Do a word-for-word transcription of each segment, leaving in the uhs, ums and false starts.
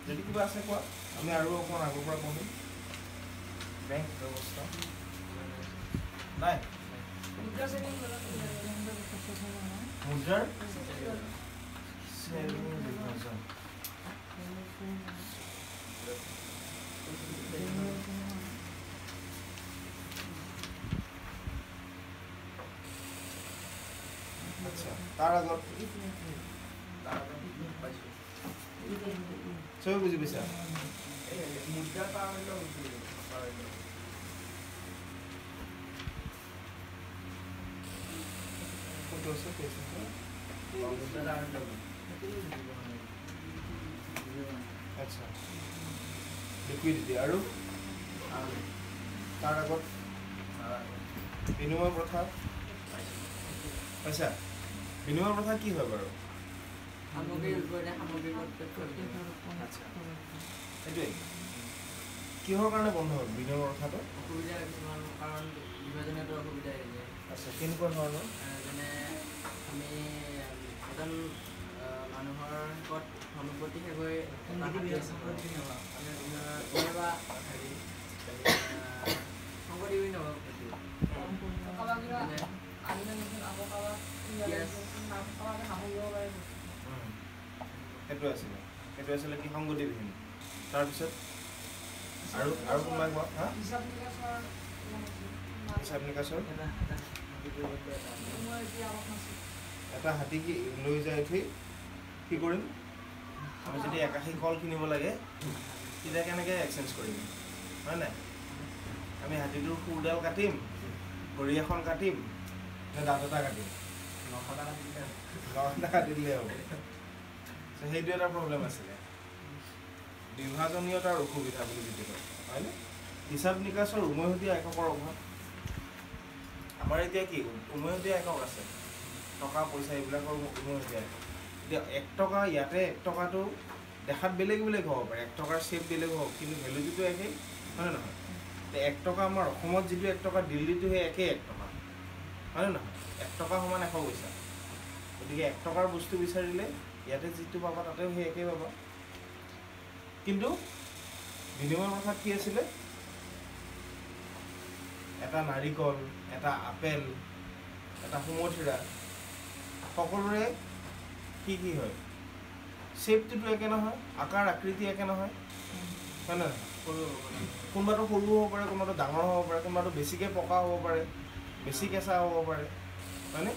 যদি কিবা আছে কোৱা আমি আৰু অকণ আগৰ পৰা পঢ়িম বেংক ব্যৱস্থা নাই মুদ্ৰাৰ আচ্ছা তাৰ আগত চবে বুজি পাইছা মুদ্ৰা পাৰল্য কত আছে পেছতে আচ্ছা লিকুইডিটি আৰু তাৰ আগত বিনিময় প্ৰথা পাইছা বিনিময় প্ৰথা কি হয় বাৰু সামগ্ৰীৰ ওপৰতে সামগ্ৰীৰ আচ্ছা এইটোৱে কিহৰ কাৰণে বন্ধ হ'ল বিনিময় প্ৰথাটো অসুবিধা কিছুমান কাৰণ বিভাজনীয়ত অসুবিধা আহিছে আচ্ছা কেনেকুৱা ধৰণৰ যেনে আমি এজন মানুহৰ শেষত অনুপতি শেষ হৈ বা হেৰি সংগঠি নহওক সেইটো আছিলে সেইটো আছিলে কি সংগতিবিহীন তাৰপিছত আৰু আৰু কোনোবাই কোৱা হা হিচাপ নিকাচৰ এটা হাতী কি লৈ যায় উঠি কি কৰিম আমি যদি একাশী কল কিনিব লাগে তেতিয়া কেনেকৈ এক্সচেঞ্জ কৰিম হয় নাই আমি হাতীটোৰ শুৰডাল কাটিম ভৰি এখন কাটিম নে দাঁত এটা কাটিম নখটা কাটিলে নখটা কাটিলে হ'ব সেইটো এটা প্ৰব্লেম আছিলে বিভাজনীয়তাৰ অসুবিধা বুলি যিটো কয় হয়নে হিচাপ নিকাচৰ উমৈহতীয়া এককৰ অভাৱ আমাৰ এতিয়া কি উমৈহতীয়া একক আছে টকা পইচা এইবিলাকৰ উমৈহতীয়া একক এতিয়া এক টকা ইয়াতে এক টকাটো দেখাত বেলেগ বেলেগ হ'ব পাৰে এক টকাৰ শ্বেপ বেলেগ হ'ব কিন্তু ভেলুটোতো একেই হয় নে নহয় এক টকা আমাৰ অসমত যিটো এক টকা দিল্লীটো সেই একেই এক টকা হয় নে নহয় এক টকা সমান এশ পইচা গতিকে এক টকাৰ বস্তু বিচাৰিলে ইয়াতে যিটো পাবা তাতেও সেই একেই পাবা কিন্তু বিনিময় প্ৰথাত কি আছিলে এটা নাৰিকল এটা আপেল এটা সুমথিৰা সকলোৰে কি কি হয় শ্বেপটোতো একে নহয় আকাৰ আকৃতি একে নহয় হয় নে নহয় কোনোবাটো সৰু হ'ব পাৰে কোনোবাটো ডাঙৰ হ'ব পাৰে কোনোবাটো বেছিকৈ পকা হ'ব পাৰে বেছি কেঁচা হ'ব পাৰে হয়নে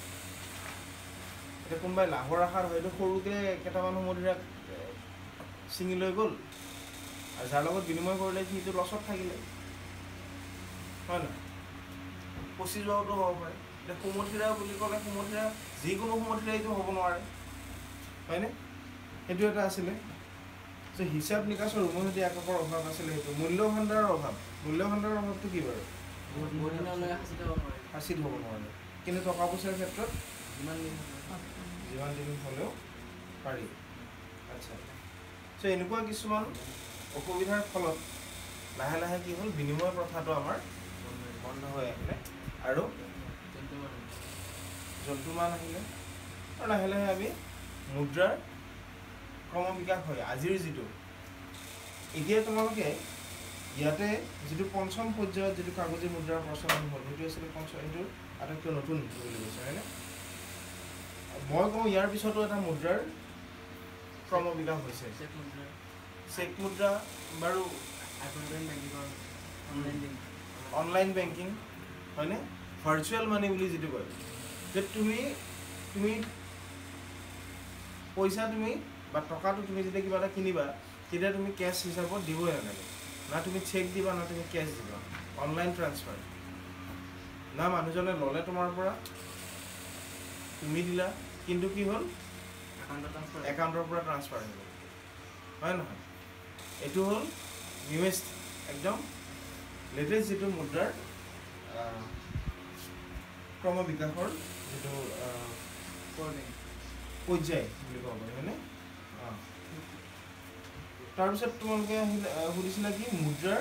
এতিয়া কোনোবাই লাভৰ আশাত হয়তো সৰুকৈ কেইটামান সুমথিৰা ছিঙি লৈ গ'ল আৰু যাৰ লগত বিনিময় কৰিলে সিটো লছত থাকিলে হয় নহয় পচি যোৱাটো হ'ব পাৰে এতিয়া সুমথিৰা বুলি ক'লে সুমথিৰা যিকোনো সুমথিৰাইটো হ'ব নোৱাৰে হয়নে সেইটো এটা আছিলে যে হিচাপ নিকাচৰ উমৈহতীয়া এককৰ অভাৱ আছিলে সেইটো মূল্য ভাণ্ডাৰৰ অভাৱ মূল্য ভাণ্ডাৰৰ অভাৱটো কি বাৰু সাঁচিত হ'ব নোৱাৰে কিন্তু টকা পইচাৰ ক্ষেত্ৰত যিমান দিন যিমান দিন হ'লেও পাৰি আচ্ছা চ' এনেকুৱা কিছুমান অসুবিধাৰ ফলত লাহে লাহে কি হ'ল বিনিময় প্ৰথাটো আমাৰ বন্ধ হৈ আহিলে আৰু জন্তুমান আহিলে আৰু লাহে লাহে আমি মুদ্ৰাৰ ক্ৰম বিকাশ হয় আজিৰ যিটো এতিয়া তোমালোকে ইয়াতে যিটো পঞ্চম পৰ্যায়ত যিটো কাগজী মুদ্ৰাৰ প্ৰচলন হ'ল সেইটো আছিলে পঞ্চম সেইটো আটাইতকৈ নতুন বুলি কৈছে হয়নে মই কওঁ ইয়াৰ পিছতো এটা মুদ্ৰাৰ ক্ৰম বিকাশ হৈছে চেক মুদ্ৰা বাৰু অনলাইন বেংকিং হয়নে ভাৰ্চুৱেল মানি বুলি যিটো কয় যে তুমি তুমি পইচা তুমি বা টকাটো তুমি যেতিয়া কিবা এটা কিনিবা তেতিয়া তুমি কেছ হিচাপত দিবই নালাগে না তুমি চেক দিবা না তুমি কেছ দিবা অনলাইন ট্ৰান্সফাৰ না মানুহজনে ল'লে তোমাৰ পৰা তুমি দিলা কিন্তু কি হ'ল একাউণ্টৰ পৰা ট্ৰান্সফাৰ হৈ গ'ল হয় নহয় এইটো হ'ল নিউৱেষ্ট একদম লেটেষ্ট যিটো মুদ্ৰাৰ ক্ৰম বিকাশৰ যিটো পৰ্যায় বুলি ক'ব পাৰি হয়নে অঁ তাৰপিছত তোমালোকে আহিলে সুধিছিলা কি মুদ্ৰাৰ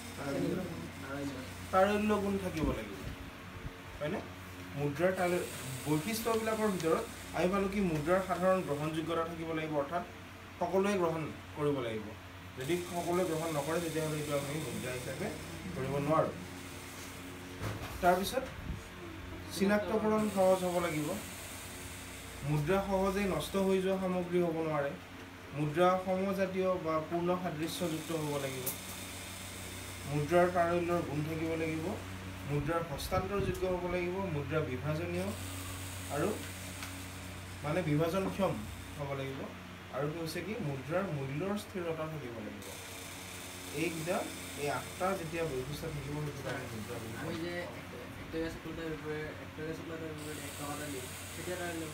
তাৰল্য গুণ থাকিব লাগিব হয়নে মুদ্ৰাৰ তালৈ বৈশিষ্ট্যবিলাকৰ ভিতৰত আমি পালোঁ কি মুদ্ৰাৰ সাধাৰণ গ্ৰহণযোগ্যতা থাকিব লাগিব অৰ্থাৎ সকলোৱে গ্ৰহণ কৰিব লাগিব যদি সকলোৱে গ্ৰহণ নকৰে তেতিয়াহ'লে এইটো আমি মুদ্ৰা হিচাপে কৰিব নোৱাৰোঁ তাৰপিছত চিনাক্তকৰণ সহজ হ'ব লাগিব মুদ্ৰা সহজেই নষ্ট হৈ যোৱা সামগ্ৰী হ'ব নোৱাৰে মুদ্ৰা সমজাতীয় বা পূৰ্ণ সাদৃশ্যযুক্ত হ'ব লাগিব মুদ্ৰাৰ তাৰল্যৰ গুণ থাকিব লাগিব মুদ্ৰাৰ হস্তান্তৰযোগ্য হ'ব লাগিব মুদ্ৰা বিভাজনীয় আৰু মানে বিভাজনক্ষম হ'ব লাগিব আৰু কি হৈছে কি মুদ্ৰাৰ মূল্যৰ স্থিৰতা থাকিব লাগিব এইকেইটা এই আঠটা যেতিয়া বৈশিষ্ট্য থাকিব সেইটো কাৰণে মুদ্ৰা বুলি আমি যে একটকীয়া চকলেটৰ বিপৰীতে একটকীয়া চকলেটৰ বিপৰীতে এক টকা এটা দিওঁ তেতিয়া তাৰল্য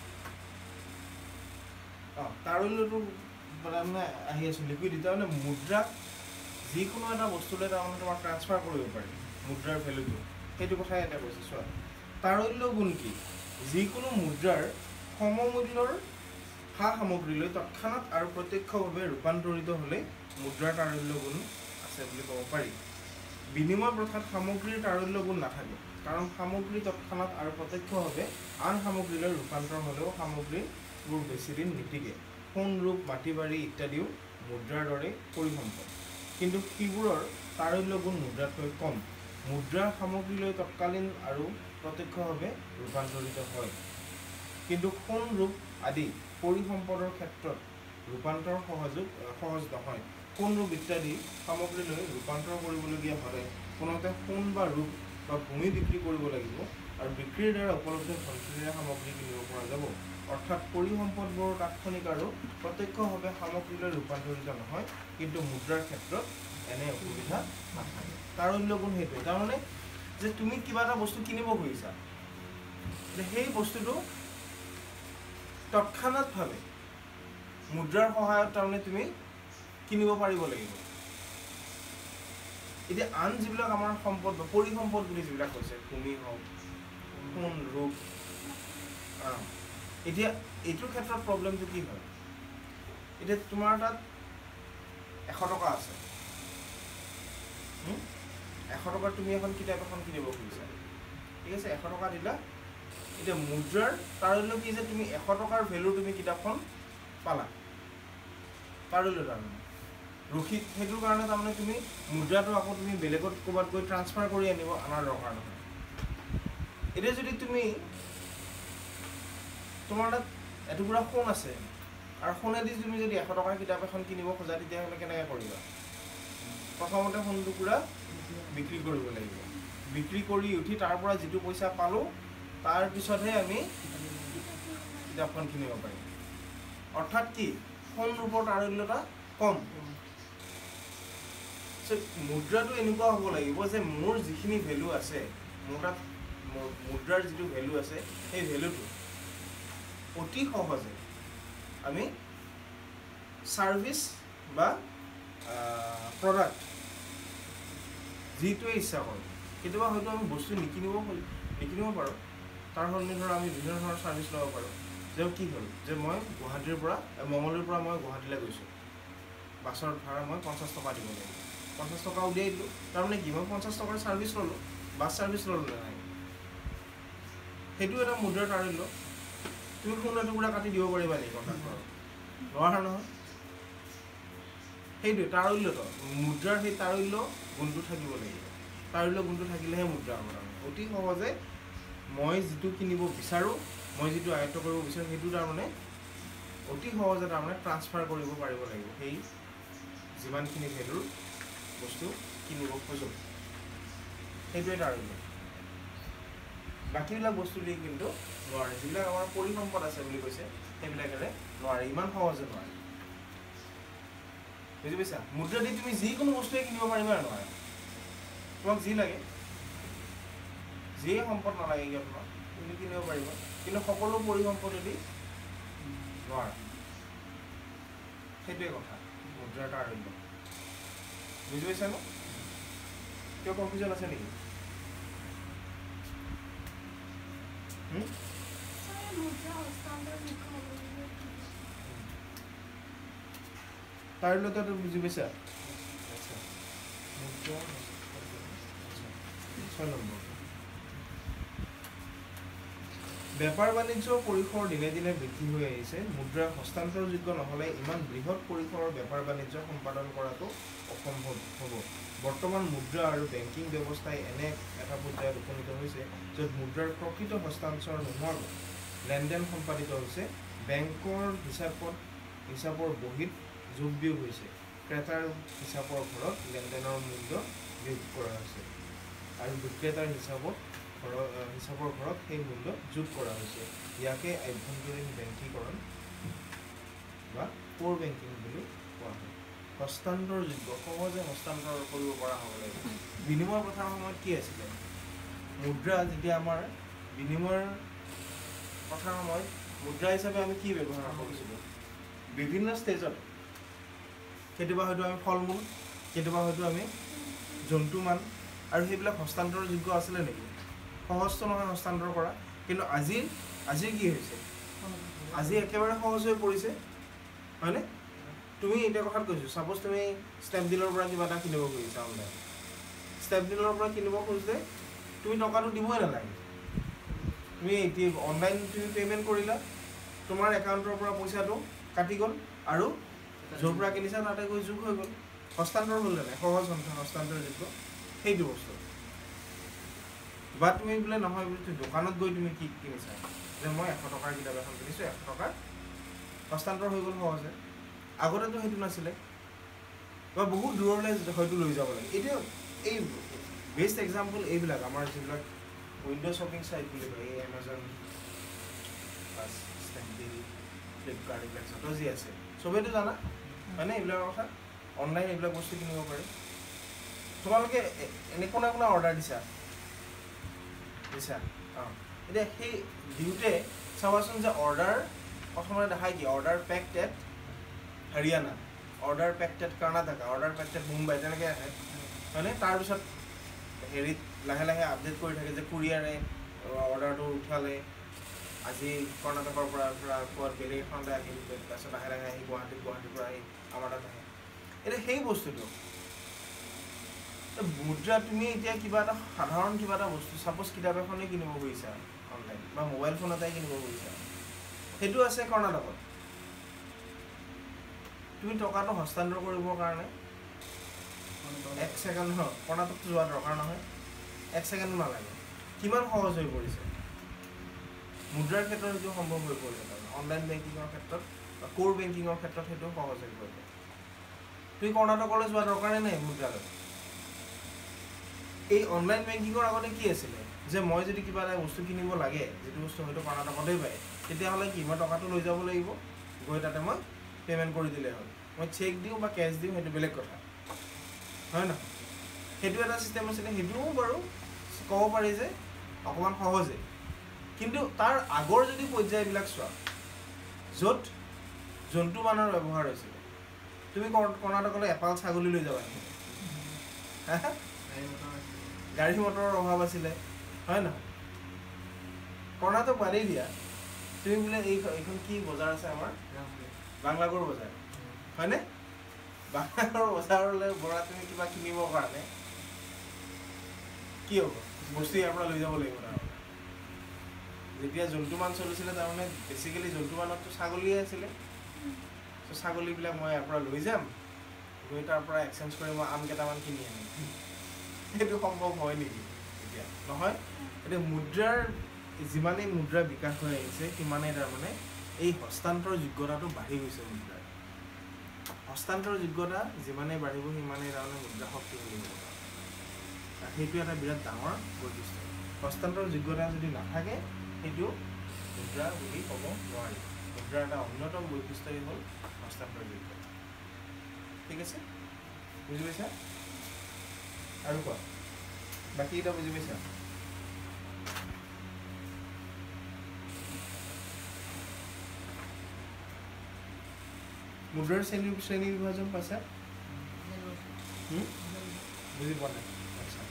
অঁ তাৰল্যটো মানে আহি আছোঁ লিকুইডিটি তাৰমানে মুদ্ৰাক যিকোনো এটা বস্তুলৈ তাৰমানে তোমাক ট্ৰান্সফাৰ কৰিব পাৰি মুদ্ৰাৰ ভেলুটো সেইটো কথাই এটা কৈছে চোৱা তাৰল্য গুণ কি যিকোনো মুদ্ৰাৰ সমমূল্যৰ সা সামগ্ৰীলৈ তৎক্ষণাৎ আৰু প্ৰত্যক্ষভাৱে ৰূপান্তৰিত হ'লে মুদ্ৰাৰ তাৰল্য গুণ আছে বুলি ক'ব পাৰি বিনিময় প্ৰথাত সামগ্ৰীৰ তাৰল্য গুণ নাথাকে কাৰণ সামগ্ৰী তৎক্ষণাৎ আৰু প্ৰত্যক্ষভাৱে আন সামগ্ৰীলৈ ৰূপান্তৰ হ'লেও সামগ্ৰীবোৰ বেছিদিন নিটিকে সোণ ৰূপ মাটি বাৰী ইত্যাদিও মুদ্ৰাৰ দৰে পৰিসম্পদ কিন্তু সেইবোৰৰ তাৰল্য গুণ মুদ্ৰাতকৈ কম মুদ্ৰাৰ সামগ্ৰীলৈ তৎকালীন আৰু প্ৰত্যক্ষভাৱে ৰূপান্তৰিত হয় কিন্তু সোণ ৰূপ আদি পৰিসম্পদৰ ক্ষেত্ৰত ৰূপান্তৰ সহযোগ সহজ নহয় সোণ ৰূপ ইত্যাদি সামগ্ৰীলৈ ৰূপান্তৰ কৰিবলগীয়া হ'লে কোনোমতে সোণ বা ৰূপ বা ভূমি বিক্ৰী কৰিব লাগিব আৰু বিক্ৰীৰ দ্বাৰা উপলব্ধ ধনশীলেৰে সামগ্ৰী কিনিব পৰা যাব অৰ্থাৎ পৰিসম্পদবোৰ তাৎক্ষণিক আৰু প্ৰত্যক্ষভাৱে সামগ্ৰীলৈ ৰূপান্তৰিত নহয় কিন্তু মুদ্ৰাৰ ক্ষেত্ৰত এনে অসুবিধা নাথাকে তাৰল্য গুণ সেইটোৱে তাৰমানে যে তুমি কিবা এটা বস্তু কিনিব খুজিছা যে সেই বস্তুটো তৎক্ষণাৎভাৱে মুদ্ৰাৰ সহায়ত তাৰমানে তুমি কিনিব পাৰিব লাগিব এতিয়া আন যিবিলাক আমাৰ সম্পদ বা পৰিসম্পদ বুলি যিবিলাক কৈছে ভূমি হওক সোণ ৰূপ এতিয়া এইটোৰ ক্ষেত্ৰত প্ৰব্লেমটো কি হয় এতিয়া তোমাৰ তাত এশ টকা আছে এশ টকাত তুমি এখন কিতাপ এখন কিনিব খুজিছা ঠিক আছে এশ টকা দিলা এতিয়া মুদ্ৰাৰ তাৰল্য কি যে তুমি এশ টকাৰ ভেলু তুমি কিতাপখন পালা তাৰল্য তাৰমানে ৰখি সেইটোৰ কাৰণে তাৰমানে তুমি মুদ্ৰাটো আকৌ তুমি বেলেগত ক'ৰবাত গৈ ট্ৰান্সফাৰ কৰি আনিব আমাৰ দৰকাৰ নহয় এতিয়া যদি তুমি তোমাৰ তাত এটুকুৰা সোণ আছে আৰু সোণেদি তুমি যদি এশ টকাৰ কিতাপ এখন কিনিব খোজা তেতিয়াহ'লে কেনেকৈ কৰিবা প্ৰথমতে সোণ টুকুৰা বিক্ৰী কৰিব লাগিব বিক্ৰী কৰি উঠি তাৰ পৰা যিটো পইচা পালোঁ তাৰ পিছতহে আমি কিতাপখন কিনিব পাৰিম অৰ্থাৎ কি সোণ ৰূপৰ তাৰল্যতা কম মুদ্ৰাটো এনেকুৱা হ'ব লাগিব যে মোৰ যিখিনি ভেলু আছে মোৰ তাত মুদ্ৰাৰ যিটো ভেলু আছে সেই ভেলুটো অতি সহজে আমি সাৰ্ভিস বা প্ৰডাক্ট যিটোৱে ইচ্ছা কৰোঁ কেতিয়াবা হয়তো আমি বস্তু নিকিনিব নিকিনিব পাৰোঁ তাৰ সলনি ধৰা আমি বিভিন্ন ধৰণৰ সাৰ্ভিস ল'ব পাৰোঁ যে কি হ'ল যে মই গুৱাহাটীৰ পৰা মঙলদৈৰ পৰা মই গুৱাহাটীলৈ গৈছোঁ বাছৰ ভাড়া মই পঞ্চাছ টকা দিব লাগিব পঞ্চাছ টকা উলিয়াই দিলোঁ তাৰমানে কি মই পঞ্চাছ টকাৰ সাৰ্ভিস ল'লোঁ বাছ সাৰ্ভিস ল'লোঁ নাই সেইটো এটা মুদ্ৰাৰ তাৰল্য তুমি সোণ এটুকুৰা কাটি দিব পাৰিবা নেকি কণ্ট্ৰাক্টৰক নোৱাৰা নহয় সেইটোৱে তাৰল্যটো মুদ্ৰাৰ সেই তাৰল্য গুণটো থাকিব লাগিব তাৰল্য গুণটো থাকিলেহে মুদ্ৰা হ'ব তাৰমানে অতি সহজে মই যিটো কিনিব বিচাৰোঁ মই যিটো আয়ত্ব কৰিব বিচাৰোঁ সেইটো তাৰমানে অতি সহজে তাৰমানে ট্ৰান্সফাৰ কৰিব পাৰিব লাগিব সেই যিমানখিনি ভেলুৰ বস্তু কিনিব খোজোঁ সেইটোৱে তাৰল্য বাকীবিলাক বস্তু দি কিন্তু নোৱাৰে যিবিলাক আমাৰ পৰিসম্পদ আছে বুলি কৈছে সেইবিলাকেৰে নোৱাৰে ইমান সহজে নোৱাৰে বুজি পাইছা মুদ্ৰা দি তুমি যিকোনো বস্তুৱে কিনিব পাৰিবা নোৱাৰে তোমাক যি লাগে যিয়ে সম্পদ নালাগে কিয় তোমাক তুমি কিনিব পাৰিবা কিন্তু সকলো পৰিসম্পদেদি নোৱাৰা সেইটোৱে কথা মুদ্ৰাৰ তাৰল্য বুজি পাইছা ন কিয় কনফিউজন আছে নেকি তাৰল্যতাটো বুজি পাইছা আচ্ছা ছয় নম্বৰ বেপাৰ বাণিজ্য পৰিসৰ দিনে দিনে বৃদ্ধি হৈ আহিছে। মুদ্ৰা হস্তান্তৰযোগ্য নহ'লে ইমান বৃহৎ পৰিসৰৰ বেপাৰ বাণিজ্য সম্পাদন কৰাটো অসম্ভৱ হ'ব। বৰ্তমান মুদ্ৰা আৰু বেংকিং ব্যৱস্থাই এনে এটা পৰ্যায়ত উপনীত হৈছে য'ত মুদ্ৰাৰ প্ৰকৃত হস্তান্তৰ নোহোৱাকৈ লেনদেন সম্পাদিত হৈছে। বেংকৰ হিচাপত হিচাপৰ বহীত যোগ বিয়োগ হৈছে। ক্ৰেতাৰ হিচাপৰ ঘৰত লেনদেনৰ মূল্য যোগ কৰা হৈছে আৰু বিক্ৰেতাৰ হিচাপত ঘৰৰ হিচাপৰ ঘৰত সেই মূল্য যোগ কৰা হৈছে। ইয়াকে আভ্যন্তৰীণ বেংকীকৰণ বা কোৰ বেংকিং বুলি কোৱা হয়। হস্তান্তৰযোগ্য সহজে হস্তান্তৰ কৰিব পৰা হ'ব লাগিব। বিনিময় প্ৰথাৰ সময়ত কি আছিলে? মুদ্ৰা যেতিয়া আমাৰ বিনিময়ৰ প্ৰথাৰ সময়ত মুদ্ৰা হিচাপে আমি কি ব্যৱহাৰ কৰিছিলোঁ? বিভিন্ন ষ্টেজত কেতিয়াবা হয়তো আমি ফল মূল, কেতিয়াবা হয়তো আমি জন্তুমান, আৰু সেইবিলাক হস্তান্তৰযোগ্য আছিলে নেকি? সহজটো নহয় হস্তান্তৰ কৰা। কিন্তু আজি আজি কি হৈছে? আজি একেবাৰে সহজ হৈ পৰিছে, হয়নে? তুমি এতিয়া কথাত কৈছোঁ, ছাপ'জ তুমি স্নেপডিলৰ পৰা কিবা এটা কিনিব খুজিছা অনলাইন। স্নেপডিলৰ পৰা কিনিব খুজিলে তুমি টকাটো দিবই নালাগে। তুমি এতিয়া অনলাইন তুমি পে'মেণ্ট কৰিলা, তোমাৰ একাউণ্টৰ পৰা পইচাটো কাটি গ'ল আৰু য'ৰ পৰা কিনিছা তাতে গৈ যোগ হৈ গ'ল। হস্তান্তৰ হ'ল নাই? সহজ হস্তান্তৰযোগ্য সেইটো বস্তু। বা তুমি বোলে নহয় বোলে দোকানত গৈ তুমি কি কিনিছা, যে মই এশ টকাৰ কিতাপ এখন কিনিছোঁ, এশ টকাৰ হস্তান্তৰ হৈ গ'ল সহজে। আগতেতো সেইটো নাছিলে, বা বহুত দূৰলৈ হয়তো লৈ যাব লাগে। এতিয়া এই বেষ্ট এক্সাম্পল এইবিলাক আমাৰ যিবিলাক উইণ্ড' শ্বপিং চাইট বুলি কয়, এই এমাজন, স্নেপডিল, ফ্লিপকাৰ্ট, এইবিলাক যত যি আছে চবেইতো জানা হয়নে এইবিলাকৰ কথা? অনলাইন এইবিলাক বস্তু কিনিব পাৰি। তোমালোকে এনে কোনে কোনে অৰ্ডাৰ দিছা দিছা অঁ এতিয়া সেই দিওঁতে চাবাচোন যে অৰ্ডাৰ প্ৰথমতে দেখাই কি? Order packed at Haryana, order packed at Karnataka, order packed at Mumbai, তেনেকৈ আহে হয়নে? তাৰপিছত হেৰিত লাহে লাহে আপডেট কৰি থাকে যে কুৰিয়াৰে অৰ্ডাৰটো উঠালে, আজি কৰ্ণাটকৰ পৰা ক'ৰবাত বেলেগ এখনলৈ আহিল, তাৰপিছত লাহে লাহে আহি গুৱাহাটীত, গুৱাহাটীৰ পৰা আহি আমাৰ তাত আহে। এতিয়া সেই বস্তুটো মুদ্ৰা, তুমি এতিয়া কিবা এটা সাধাৰণ কিবা এটা বস্তু, ছাপ'জ কিতাপ এখনেই কিনিব খুজিছা অনলাইন, বা মোবাইল ফোন এটাই কিনিব খুজিছা, সেইটো আছে কৰ্ণাটকত। তুমি টকাটো হস্তান্তৰ কৰিবৰ কাৰণে এক ছেকেণ্ড নহয়, কৰ্ণাটকটো যোৱা দৰকাৰ নহয়, এক ছেকেণ্ডো নালাগে। কিমান সহজ হৈ পৰিছে মুদ্ৰাৰ ক্ষেত্ৰত, সেইটো সম্ভৱ হৈ পৰিছে। তাৰমানে অনলাইন বেংকিঙৰ ক্ষেত্ৰত বা কোৰ বেংকিঙৰ ক্ষেত্ৰত সেইটো সহজ হৈ পৰিছে। তুমি কৰ্ণাটকলৈ যোৱা দৰকাৰে নাই মুদ্ৰালৈ। এই অনলাইন বেংকিঙৰ আগতে কি আছিলে? যে মই যদি কিবা এটা বস্তু কিনিব লাগে, যিটো বস্তু হয়তো কৰ্ণাটকতেই পায়, তেতিয়াহ'লে কি মই টকাটো লৈ যাব লাগিব, গৈ তাতে মই পে'মেণ্ট কৰি দিলেই হ'ল। মই চেক দিওঁ বা কেছ দিওঁ, সেইটো বেলেগ কথা, হয় নহয়? সেইটো এটা ছিষ্টেম আছিলে। সেইটোও বাৰু ক'ব পাৰি যে অকণমান সহজে। কিন্তু তাৰ আগৰ যদি পৰ্যায়বিলাক চোৱা, য'ত জন্তু মানৰ ব্যৱহাৰ হৈছিলে, তুমি কৰ্ণাটকলৈ এপাল ছাগলী লৈ যাবা নেকি? গাড়ী মটৰৰ অভাৱ আছিলে, হয় নহয়? কৰ্ণাটক বাদেই দিয়া, তুমি বোলে এই এইখন কি বজাৰ আছে আমাৰ, বাংলাগড় বজাৰ, হয়নে? বাংলাগড় বজাৰলৈ বৰা তুমি কিবা কিনিবৰ কাৰণে কি হ'ব? বস্তু ইয়াৰ পৰা লৈ যাব লাগিব। তাৰমানে যেতিয়া জন্তুমান চলিছিলে, তাৰমানে বেচিকেলি জন্তুমানততো ছাগলীয়ে আছিলে। ত' ছাগলীবিলাক মই ইয়াৰ পৰা লৈ যাম, গৈ তাৰ পৰা এক্সচেঞ্জ কৰি মই আম কেইটামান কিনি আনিম। সেইটো সম্ভৱ হয় নেকি? এতিয়া নহয়। এতিয়া মুদ্ৰাৰ যিমানেই মুদ্ৰাৰ বিকাশ হৈ আহিছে, সিমানেই তাৰমানে এই হস্তান্তৰ যোগ্যতাটো বাঢ়ি গৈছে। মুদ্ৰাৰ হস্তান্তৰ যোগ্যতা যিমানেই বাঢ়িব, সিমানেই তাৰমানে মুদ্ৰা শক্তিশালী হ'ব। সেইটো এটা বিৰাট ডাঙৰ বৈশিষ্ট্য। হস্তান্তৰ যোগ্যতা যদি নাথাকে, সেইটো মুদ্ৰা বুলি ক'ব নোৱাৰি। মুদ্ৰাৰ এটা অন্যতম বৈশিষ্ট্যই হ'ল হস্তান্তৰ যোগ্যতা। ঠিক আছে, বুজি পাইছা? আৰু কোৱা, বাকী এটা বুজি পাইছা? মুদ্ৰাৰ শ্ৰেণী শ্ৰেণী বিভাজন পাইছা? বুজি পোৱা নাই? আচ্ছা,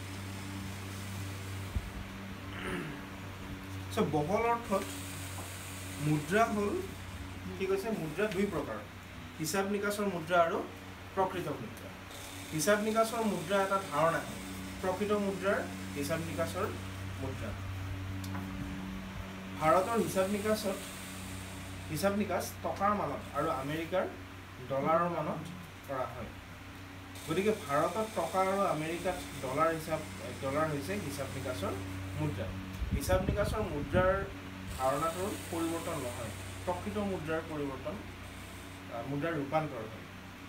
চ' বহল অৰ্থত মুদ্ৰা হ'ল, কি কৈছে? মুদ্ৰা দুই প্ৰকাৰ, হিচাপ নিকাচৰ মুদ্ৰা আৰু প্ৰকৃত মুদ্ৰা। হিচাপ নিকাচৰ মুদ্ৰা এটা ধাৰণা, প্ৰকৃত মুদ্ৰাৰ হিচাপ নিকাচৰ মুদ্ৰা। ভাৰতৰ হিচাপ নিকাচত হিচাপ নিকাচ টকাৰ মানত আৰু আমেৰিকাৰ ডলাৰৰ মানত কৰা হয় গতিকে ভাৰতত টকা আৰু আমেৰিকাত ডলাৰ হিচাপ ডলাৰ হৈছে হিচাপ নিকাচৰ মুদ্ৰা হিচাপ নিকাচৰ মুদ্ৰাৰ ধাৰণাটোৰ পৰিৱৰ্তন নহয় প্ৰকৃত মুদ্ৰাৰ পৰিৱৰ্তন মুদ্ৰাৰ ৰূপান্তৰ হয়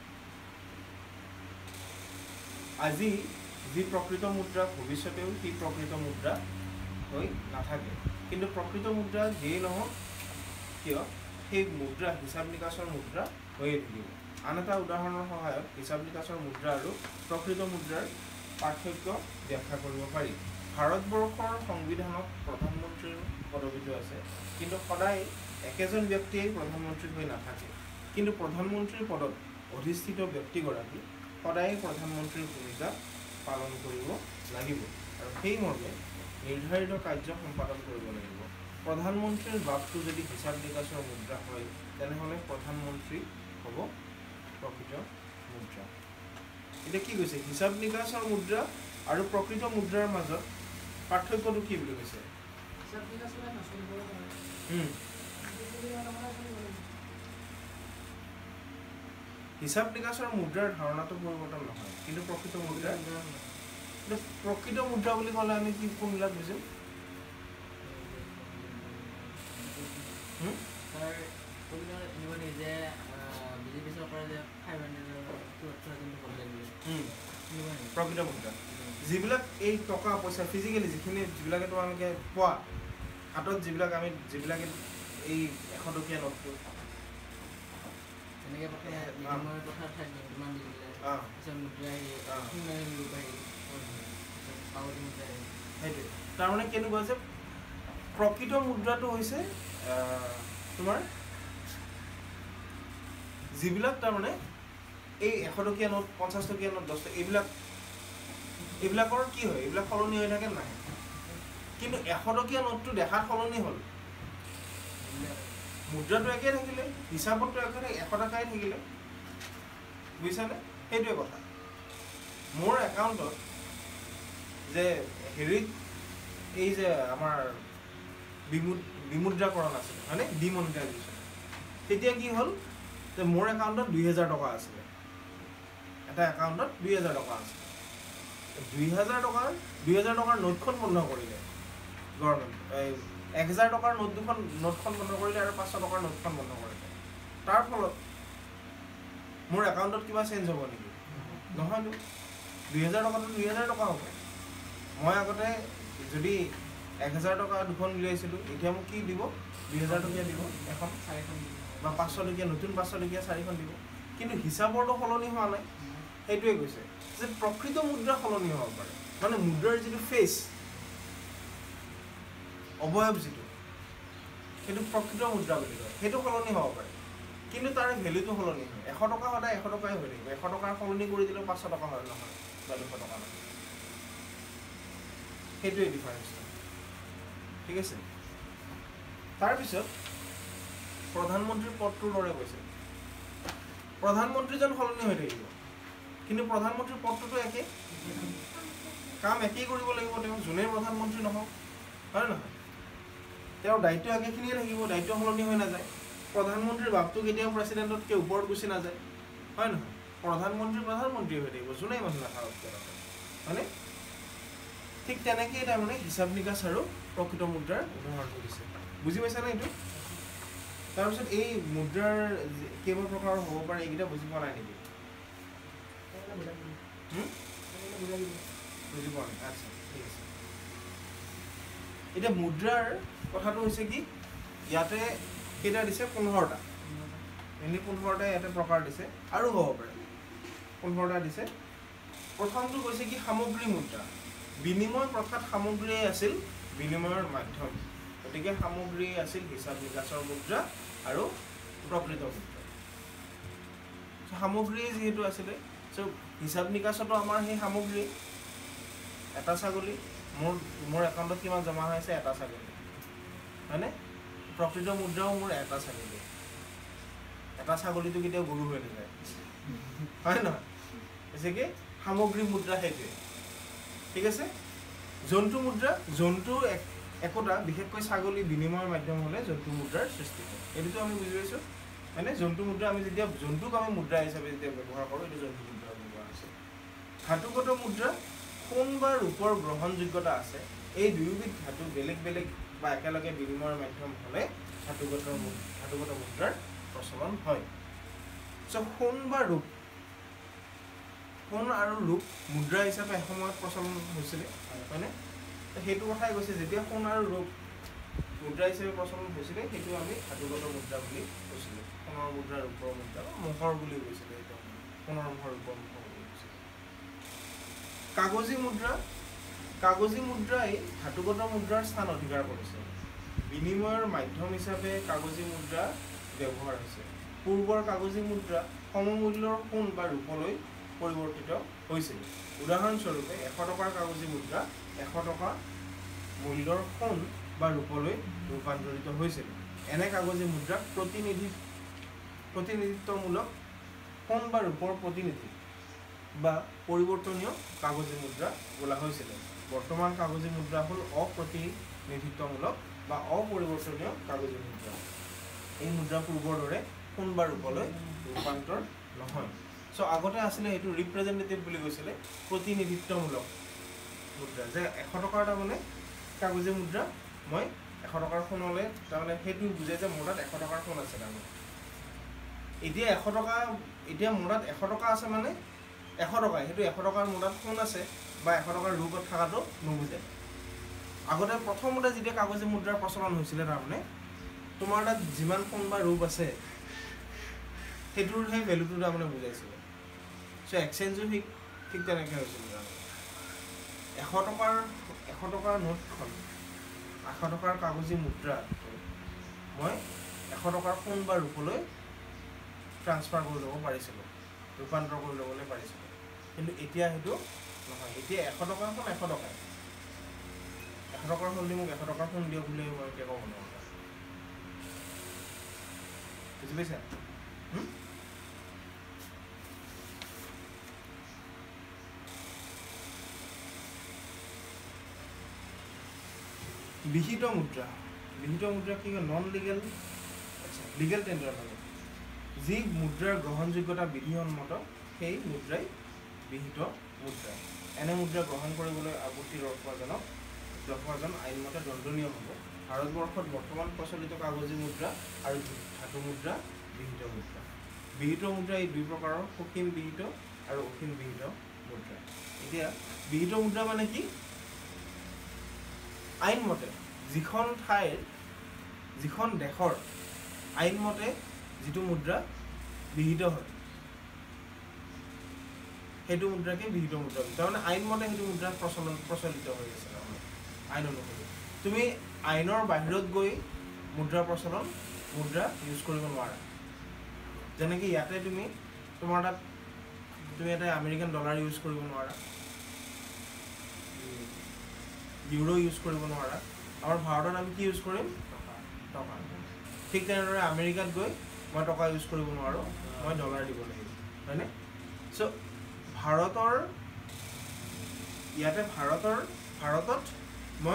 আজি যি প্ৰকৃত মুদ্ৰা ভৱিষ্যতেও সেই প্ৰকৃত মুদ্ৰা হৈ নাথাকে কিন্তু প্ৰকৃত মুদ্ৰা যিয়েই নহওক কিয় সেই মুদ্ৰা হিচাপ নিকাচৰ মুদ্ৰা হৈয়ে থাকিব আন এটা উদাহৰণৰ সহায়ত হিচাপ নিকাচৰ মুদ্ৰা আৰু প্ৰকৃত মুদ্ৰাৰ পাৰ্থক্য ব্যাখ্যা কৰিব পাৰি ভাৰতবৰ্ষৰ সংবিধানত প্ৰধানমন্ত্ৰীৰ পদবীটো আছে কিন্তু সদায় একেজন ব্যক্তিয়েই প্ৰধানমন্ত্ৰী হৈ নাথাকে কিন্তু প্ৰধানমন্ত্ৰীৰ পদত অধিষ্ঠিত ব্যক্তিগৰাকী সদায় প্ৰধানমন্ত্ৰীৰ ভূমিকা পালন কৰিব লাগিব আৰু সেই মৰ্মে নিৰ্ধাৰিত কাৰ্য সম্পাদন কৰিব লাগিব প্ৰধানমন্ত্ৰীৰ বাপটো যদি হিচাপ নিকাচৰ মুদ্ৰা হয় তেনেহ'লে প্ৰধানমন্ত্ৰী হ'ব প্ৰকৃত মুদ্ৰা এতিয়া কি কৈছে হিচাপ নিকাচৰ মুদ্ৰা আৰু প্ৰকৃত মুদ্ৰাৰ মাজত পাৰ্থক্যটো কি বুলি কৈছে হিচাপ নিকাচৰ মুদ্ৰাৰ ধাৰণাটো পৰিৱৰ্তন নহয় কিন্তু প্ৰকৃত মুদ্ৰাৰ প্ৰকৃত মুদ্ৰা বুলি ক'লে আমি কি কোনবিলাক বুজিম প্ৰকৃত মুদ্ৰা যিবিলাক এই টকা পইচা ফিজিকেলি যিখিনি যিবিলাকে তোমালোকে পোৱা হাতত যিবিলাক আমি যিবিলাকে এই এশ টকীয়া নোটটো সেইটোৱে তাৰমানে কেনেকুৱা যে প্ৰকৃত মুদ্ৰাটো হৈছে তোমাৰ যিবিলাক তাৰমানে এই এশ টকীয়া নোট পঞ্চাছ টকীয়া নোট দহ টকীয়া এইবিলাক এইবিলাকৰ কি হয় এইবিলাক সলনি হৈ থাকে নাই কিন্তু এশ টকীয়া নোটটো দেখাত সলনি হ'ল মুদ্ৰাটো একেই থাকিলে হিচাপতো একে এশ টকাই থাকিলে বুজিছানে সেইটোৱে কথা মোৰ একাউণ্টত যে হেৰিত এই যে আমাৰ বিমুদ বিমুদ্ৰাকৰণ আছিলে হয়নে ডিমনিটাইজেশ্যন তেতিয়া কি হ'ল যে মোৰ একাউণ্টত দুই হাজাৰ টকা আছিলে এটা একাউণ্টত দুই হাজাৰ টকা আছিলে দুই হাজাৰ টকাৰ দুই হাজাৰ টকাৰ নোটখন বন্ধ কৰিলে গভৰ্ণমেণ্ট এই এক হাজাৰ টকাৰ নোট দুখন নোটখন বন্ধ কৰিলে আৰু পাঁচশ টকাৰ নোটখন বন্ধ কৰিলে তাৰ ফলত মোৰ একাউণ্টত কিবা চেঞ্জ হ'ব নেকি নহয়তো দুই হাজাৰ টকাটো দুই হাজাৰ টকা হ'ব মই আগতে যদি এক হাজাৰ টকা দুখন উলিয়াইছিলোঁ এতিয়া মোক কি দিব দুই হাজাৰ টকীয়া দিব এখন চাৰিখন দিব বা পাঁচশ টকীয়া নতুন পাঁচশ টকীয়া চাৰিখন দিব কিন্তু হিচাপৰটো সলনি হোৱা নাই সেইটোৱে কৈছে যে প্ৰকৃত মুদ্ৰা সলনি হ'ব পাৰে মানে মুদ্ৰাৰ যিটো ফেচ অৱয়ব যিটো সেইটো প্ৰকৃত মুদ্ৰা বুলি কয় সেইটো সলনি হ'ব পাৰে কিন্তু তাৰ ভেলুটো সলনি হয় এশ টকা সদায় এশ টকাই হৈ থাকিব এশ টকাৰ সলনি কৰি দিলেও পাঁচশ টকা হয় নহয় বা দুশ টকা নহয় সেইটোৱে ডিফাৰেঞ্চটো ঠিক আছে তাৰপিছত প্ৰধানমন্ত্ৰীৰ পদটোৰ দৰে কৈছে প্ৰধানমন্ত্ৰীজন সলনি হৈ থাকিব কিন্তু প্ৰধানমন্ত্ৰীৰ পদটোতো একে কাম একেই কৰিব লাগিব তেওঁ যোনেই প্ৰধানমন্ত্ৰী নহওক হয় নহয় তেওঁৰ দায়িত্ব একেখিনিয়ে থাকিব দায়িত্ব সলনি হৈ নাযায় প্ৰধানমন্ত্ৰীৰ বাপটো কেতিয়াও প্ৰেচিডেণ্টতকৈ ওপৰত গুচি নাযায় হয় নহয় প্ৰধানমন্ত্ৰী প্ৰধানমন্ত্ৰী হৈ থাকিব যোনেই মানুহ নাথাকক হয়নে ঠিক তেনেকেই তাৰমানে হিচাপ নিকাচ আৰু প্ৰকৃত মুদ্ৰাৰ উদাহৰণটো দিছে বুজি পাইছানে এইটো তাৰপিছত এই মুদ্ৰাৰ কেইবা প্ৰকাৰৰ হ'ব পাৰে এইকেইটা বুজি পোৱা নাই নেকি বুজি পোৱা নাই আচ্ছা ঠিক আছে এতিয়া মুদ্ৰাৰ কথাটো হৈছে কি ইয়াতে কেইটা দিছে পোন্ধৰটা মেইনলি পোন্ধৰটা ইয়াতে প্ৰকাৰ দিছে আৰু হ'ব পাৰে পোন্ধৰটা দিছে প্ৰথমটো কৈছে কি সামগ্ৰী মুদ্ৰা বিনিময় প্ৰথাত সামগ্ৰীয়ে আছিল বিনিময়ৰ মাধ্যম গতিকে সামগ্ৰী আছিল হিচাপ নিকাচৰ মুদ্ৰা আৰু প্ৰকৃত মুদ্ৰা সামগ্ৰী যিহেতু আছিলে চ' হিচাপ নিকাচতো আমাৰ সেই সামগ্ৰী এটা ছাগলী মোৰ মোৰ একাউণ্টত কিমান জমা হৈ আছে এটা ছাগলী হয়নে প্ৰকৃত মুদ্ৰাও মোৰ এটা ছাগলী এটা ছাগলীটো কেতিয়াও গৰু হৈ নাযায় হয় নহয় হৈছে কি সামগ্ৰী মুদ্ৰা সেইটোৱে ঠিক আছে জন্তু মুদ্ৰা জন্তু একোটা বিশেষকৈ ছাগলী বিনিময়ৰ মাধ্যম হ'লে জন্তু মুদ্ৰাৰ সৃষ্টি হয় এইটোতো আমি বুজি পাইছোঁ মানে জন্তু মুদ্ৰা আমি যেতিয়া জন্তুক আমি মুদ্ৰা হিচাপে যেতিয়া ব্যৱহাৰ কৰোঁ এইটো জন্তু মুদ্ৰা ব্যৱহাৰ হৈছে ধাতুগত মুদ্ৰা সোণ বা ৰূপৰ গ্ৰহণযোগ্যতা আছে এই দুয়োবিধ ধাতু বেলেগ বেলেগ বা একেলগে বিনিময়ৰ মাধ্যম হ'লে ধাতুগত ধাতুগত মুদ্ৰাৰ প্ৰচলন হয় চ' সোণ বা ৰূপ সোণ আৰু ৰূপ মুদ্ৰা হিচাপে এসময়ত প্ৰচলন হৈছিলে হয়নে সেইটো কথাই কৈছে যেতিয়া সোণ আৰু ৰূপ মুদ্ৰা হিচাপে প্ৰচলন হৈছিলে সেইটো আমি ধাতুগত মুদ্ৰা বুলি কৈছিলোঁ সোণৰ মুদ্ৰা ৰূপৰ মুদ্ৰা মোহৰ বুলি কৈছিলে এইটো সোণৰ মোহৰ ৰূপৰ মোহৰ বুলি কৈছিলে কাগজী মুদ্ৰা কাগজী মুদ্ৰাই ধাতুগত মুদ্ৰাৰ স্থান অধিকাৰ কৰিছে বিনিময়ৰ মাধ্যম হিচাপে কাগজী মুদ্ৰা ব্যৱহাৰ হৈছে পূৰ্বৰ কাগজী মুদ্ৰা সমমূল্যৰ সোণ বা ৰূপলৈ পৰিৱৰ্তিত হৈছিল উদাহৰণস্বৰূপে এশ টকাৰ কাগজী মুদ্ৰা এশ টকা মূল্যৰ সোণ বা ৰূপলৈ ৰূপান্তৰিত হৈছিল এনে কাগজী মুদ্ৰাক প্ৰতিনিধি প্ৰতিনিধিত্বমূলক সোণ বা ৰূপৰ প্ৰতিনিধি বা পৰিৱৰ্তনীয় কাগজী মুদ্ৰা বোলা হৈছিল বৰ্তমান কাগজী মুদ্ৰা হ'ল অপ্ৰতিনিধিত্বমূলক বা অপৰিৱৰ্তনীয় কাগজী মুদ্ৰা এই মুদ্ৰা পূৰ্বৰ দৰে সোণ বা ৰূপলৈ ৰূপান্তৰ নহয় চ' আগতে আছিলে এইটো ৰিপ্ৰেজেণ্টেটিভ বুলি কৈছিলে প্ৰতিনিধিত্বমূলক মুদ্ৰা যে এশ টকাৰ তাৰমানে কাগজী মুদ্ৰা মই এশ টকাৰ সোণলৈ তাৰমানে সেইটো বুজাই যে মোৰ তাত এশ টকাৰ সোণ আছে তাৰমানে এতিয়া এশ টকা এতিয়া মোৰ তাত এশ টকা আছে মানে এশ টকা সেইটো এশ টকাৰ মোৰ তাত সোণ আছে বা এশ টকাৰ ৰূপত থকাটো নুবুজায় আগতে প্ৰথমতে যেতিয়া কাগজী মুদ্ৰাৰ প্ৰচলন হৈছিলে তাৰমানে তোমাৰ তাত যিমান সোণ বা ৰূপ আছে সেইটোৰ সেই ভেলুটো তাৰমানে বুজাইছিলে চ' এক্সচেঞ্জো ঠিক ঠিক তেনেকৈ হৈছিল এশ টকাৰ এশ টকাৰ নোটখন এশ টকাৰ কাগজী মুদ্ৰা মই এশ টকাৰ সোণ বা ৰূপলৈ ট্ৰান্সফাৰ কৰি ল'ব পাৰিছিলোঁ ৰূপান্তৰ কৰি ল'বলৈ পাৰিছিলোঁ কিন্তু এতিয়া সেইটো নহয় এতিয়া এশ টকাৰ সোণ এশ টকাই এশ টকাৰ সোণ দি মোক এশ টকাৰ সোণ দিয়ক বুলি মই এতিয়া ক'ব নোৱাৰোঁ বুজি পাইছা বিহিত মুদ্ৰা বিহিত মুদ্ৰা কি হয় নন লিগেল আচ্ছা লিগেল টেণ্ডাৰ মানে যি মুদ্ৰাৰ গ্ৰহণযোগ্যতা বিধিসন্মত সেই মুদ্ৰাই বিহিত মুদ্ৰা এনে মুদ্ৰা গ্ৰহণ কৰিবলৈ আপত্তি দৰ্শোৱাজনক দৰ্শোৱাজন আইনমতে দণ্ডনীয় হ'ব ভাৰতবৰ্ষত বৰ্তমান প্ৰচলিত কাগজী মুদ্ৰা আৰু ধাতু মুদ্ৰা বিহিত মুদ্ৰা বিহিত মুদ্ৰা এই দুই প্ৰকাৰৰ সসীম বিহিত আৰু অসীম বিহিত মুদ্ৰা এতিয়া বিহিত মুদ্ৰা মানে কি আইনমতে যিখন ঠাইৰ যিখন দেশৰ আইনমতে যিটো মুদ্ৰা বিহিত হয় সেইটো মুদ্ৰাকে বিহিত মুদ্ৰা তাৰমানে আইনমতে সেইটো মুদ্ৰা প্ৰচলন প্ৰচলিত হৈ আছে তাৰমানে আইন অনুসৰি তুমি আইনৰ বাহিৰত গৈ মুদ্ৰা প্ৰচলন মুদ্ৰা ইউজ কৰিব নোৱাৰা যেনেকৈ ইয়াতে তুমি তোমাৰ তাত তুমি এটা আমেৰিকান ডলাৰ ইউজ কৰিব নোৱাৰা ইউৰো ইউজ কৰিব নোৱাৰা আমাৰ ভাৰতত আমি কি ইউজ কৰিম টকা ঠিক তেনেদৰে আমেৰিকাত গৈ মই টকা ইউজ কৰিব নোৱাৰোঁ মই ডলাৰ দিব লাগিব হয়নে চ' ভাৰতৰ ইয়াতে ভাৰতৰ ভাৰতত মই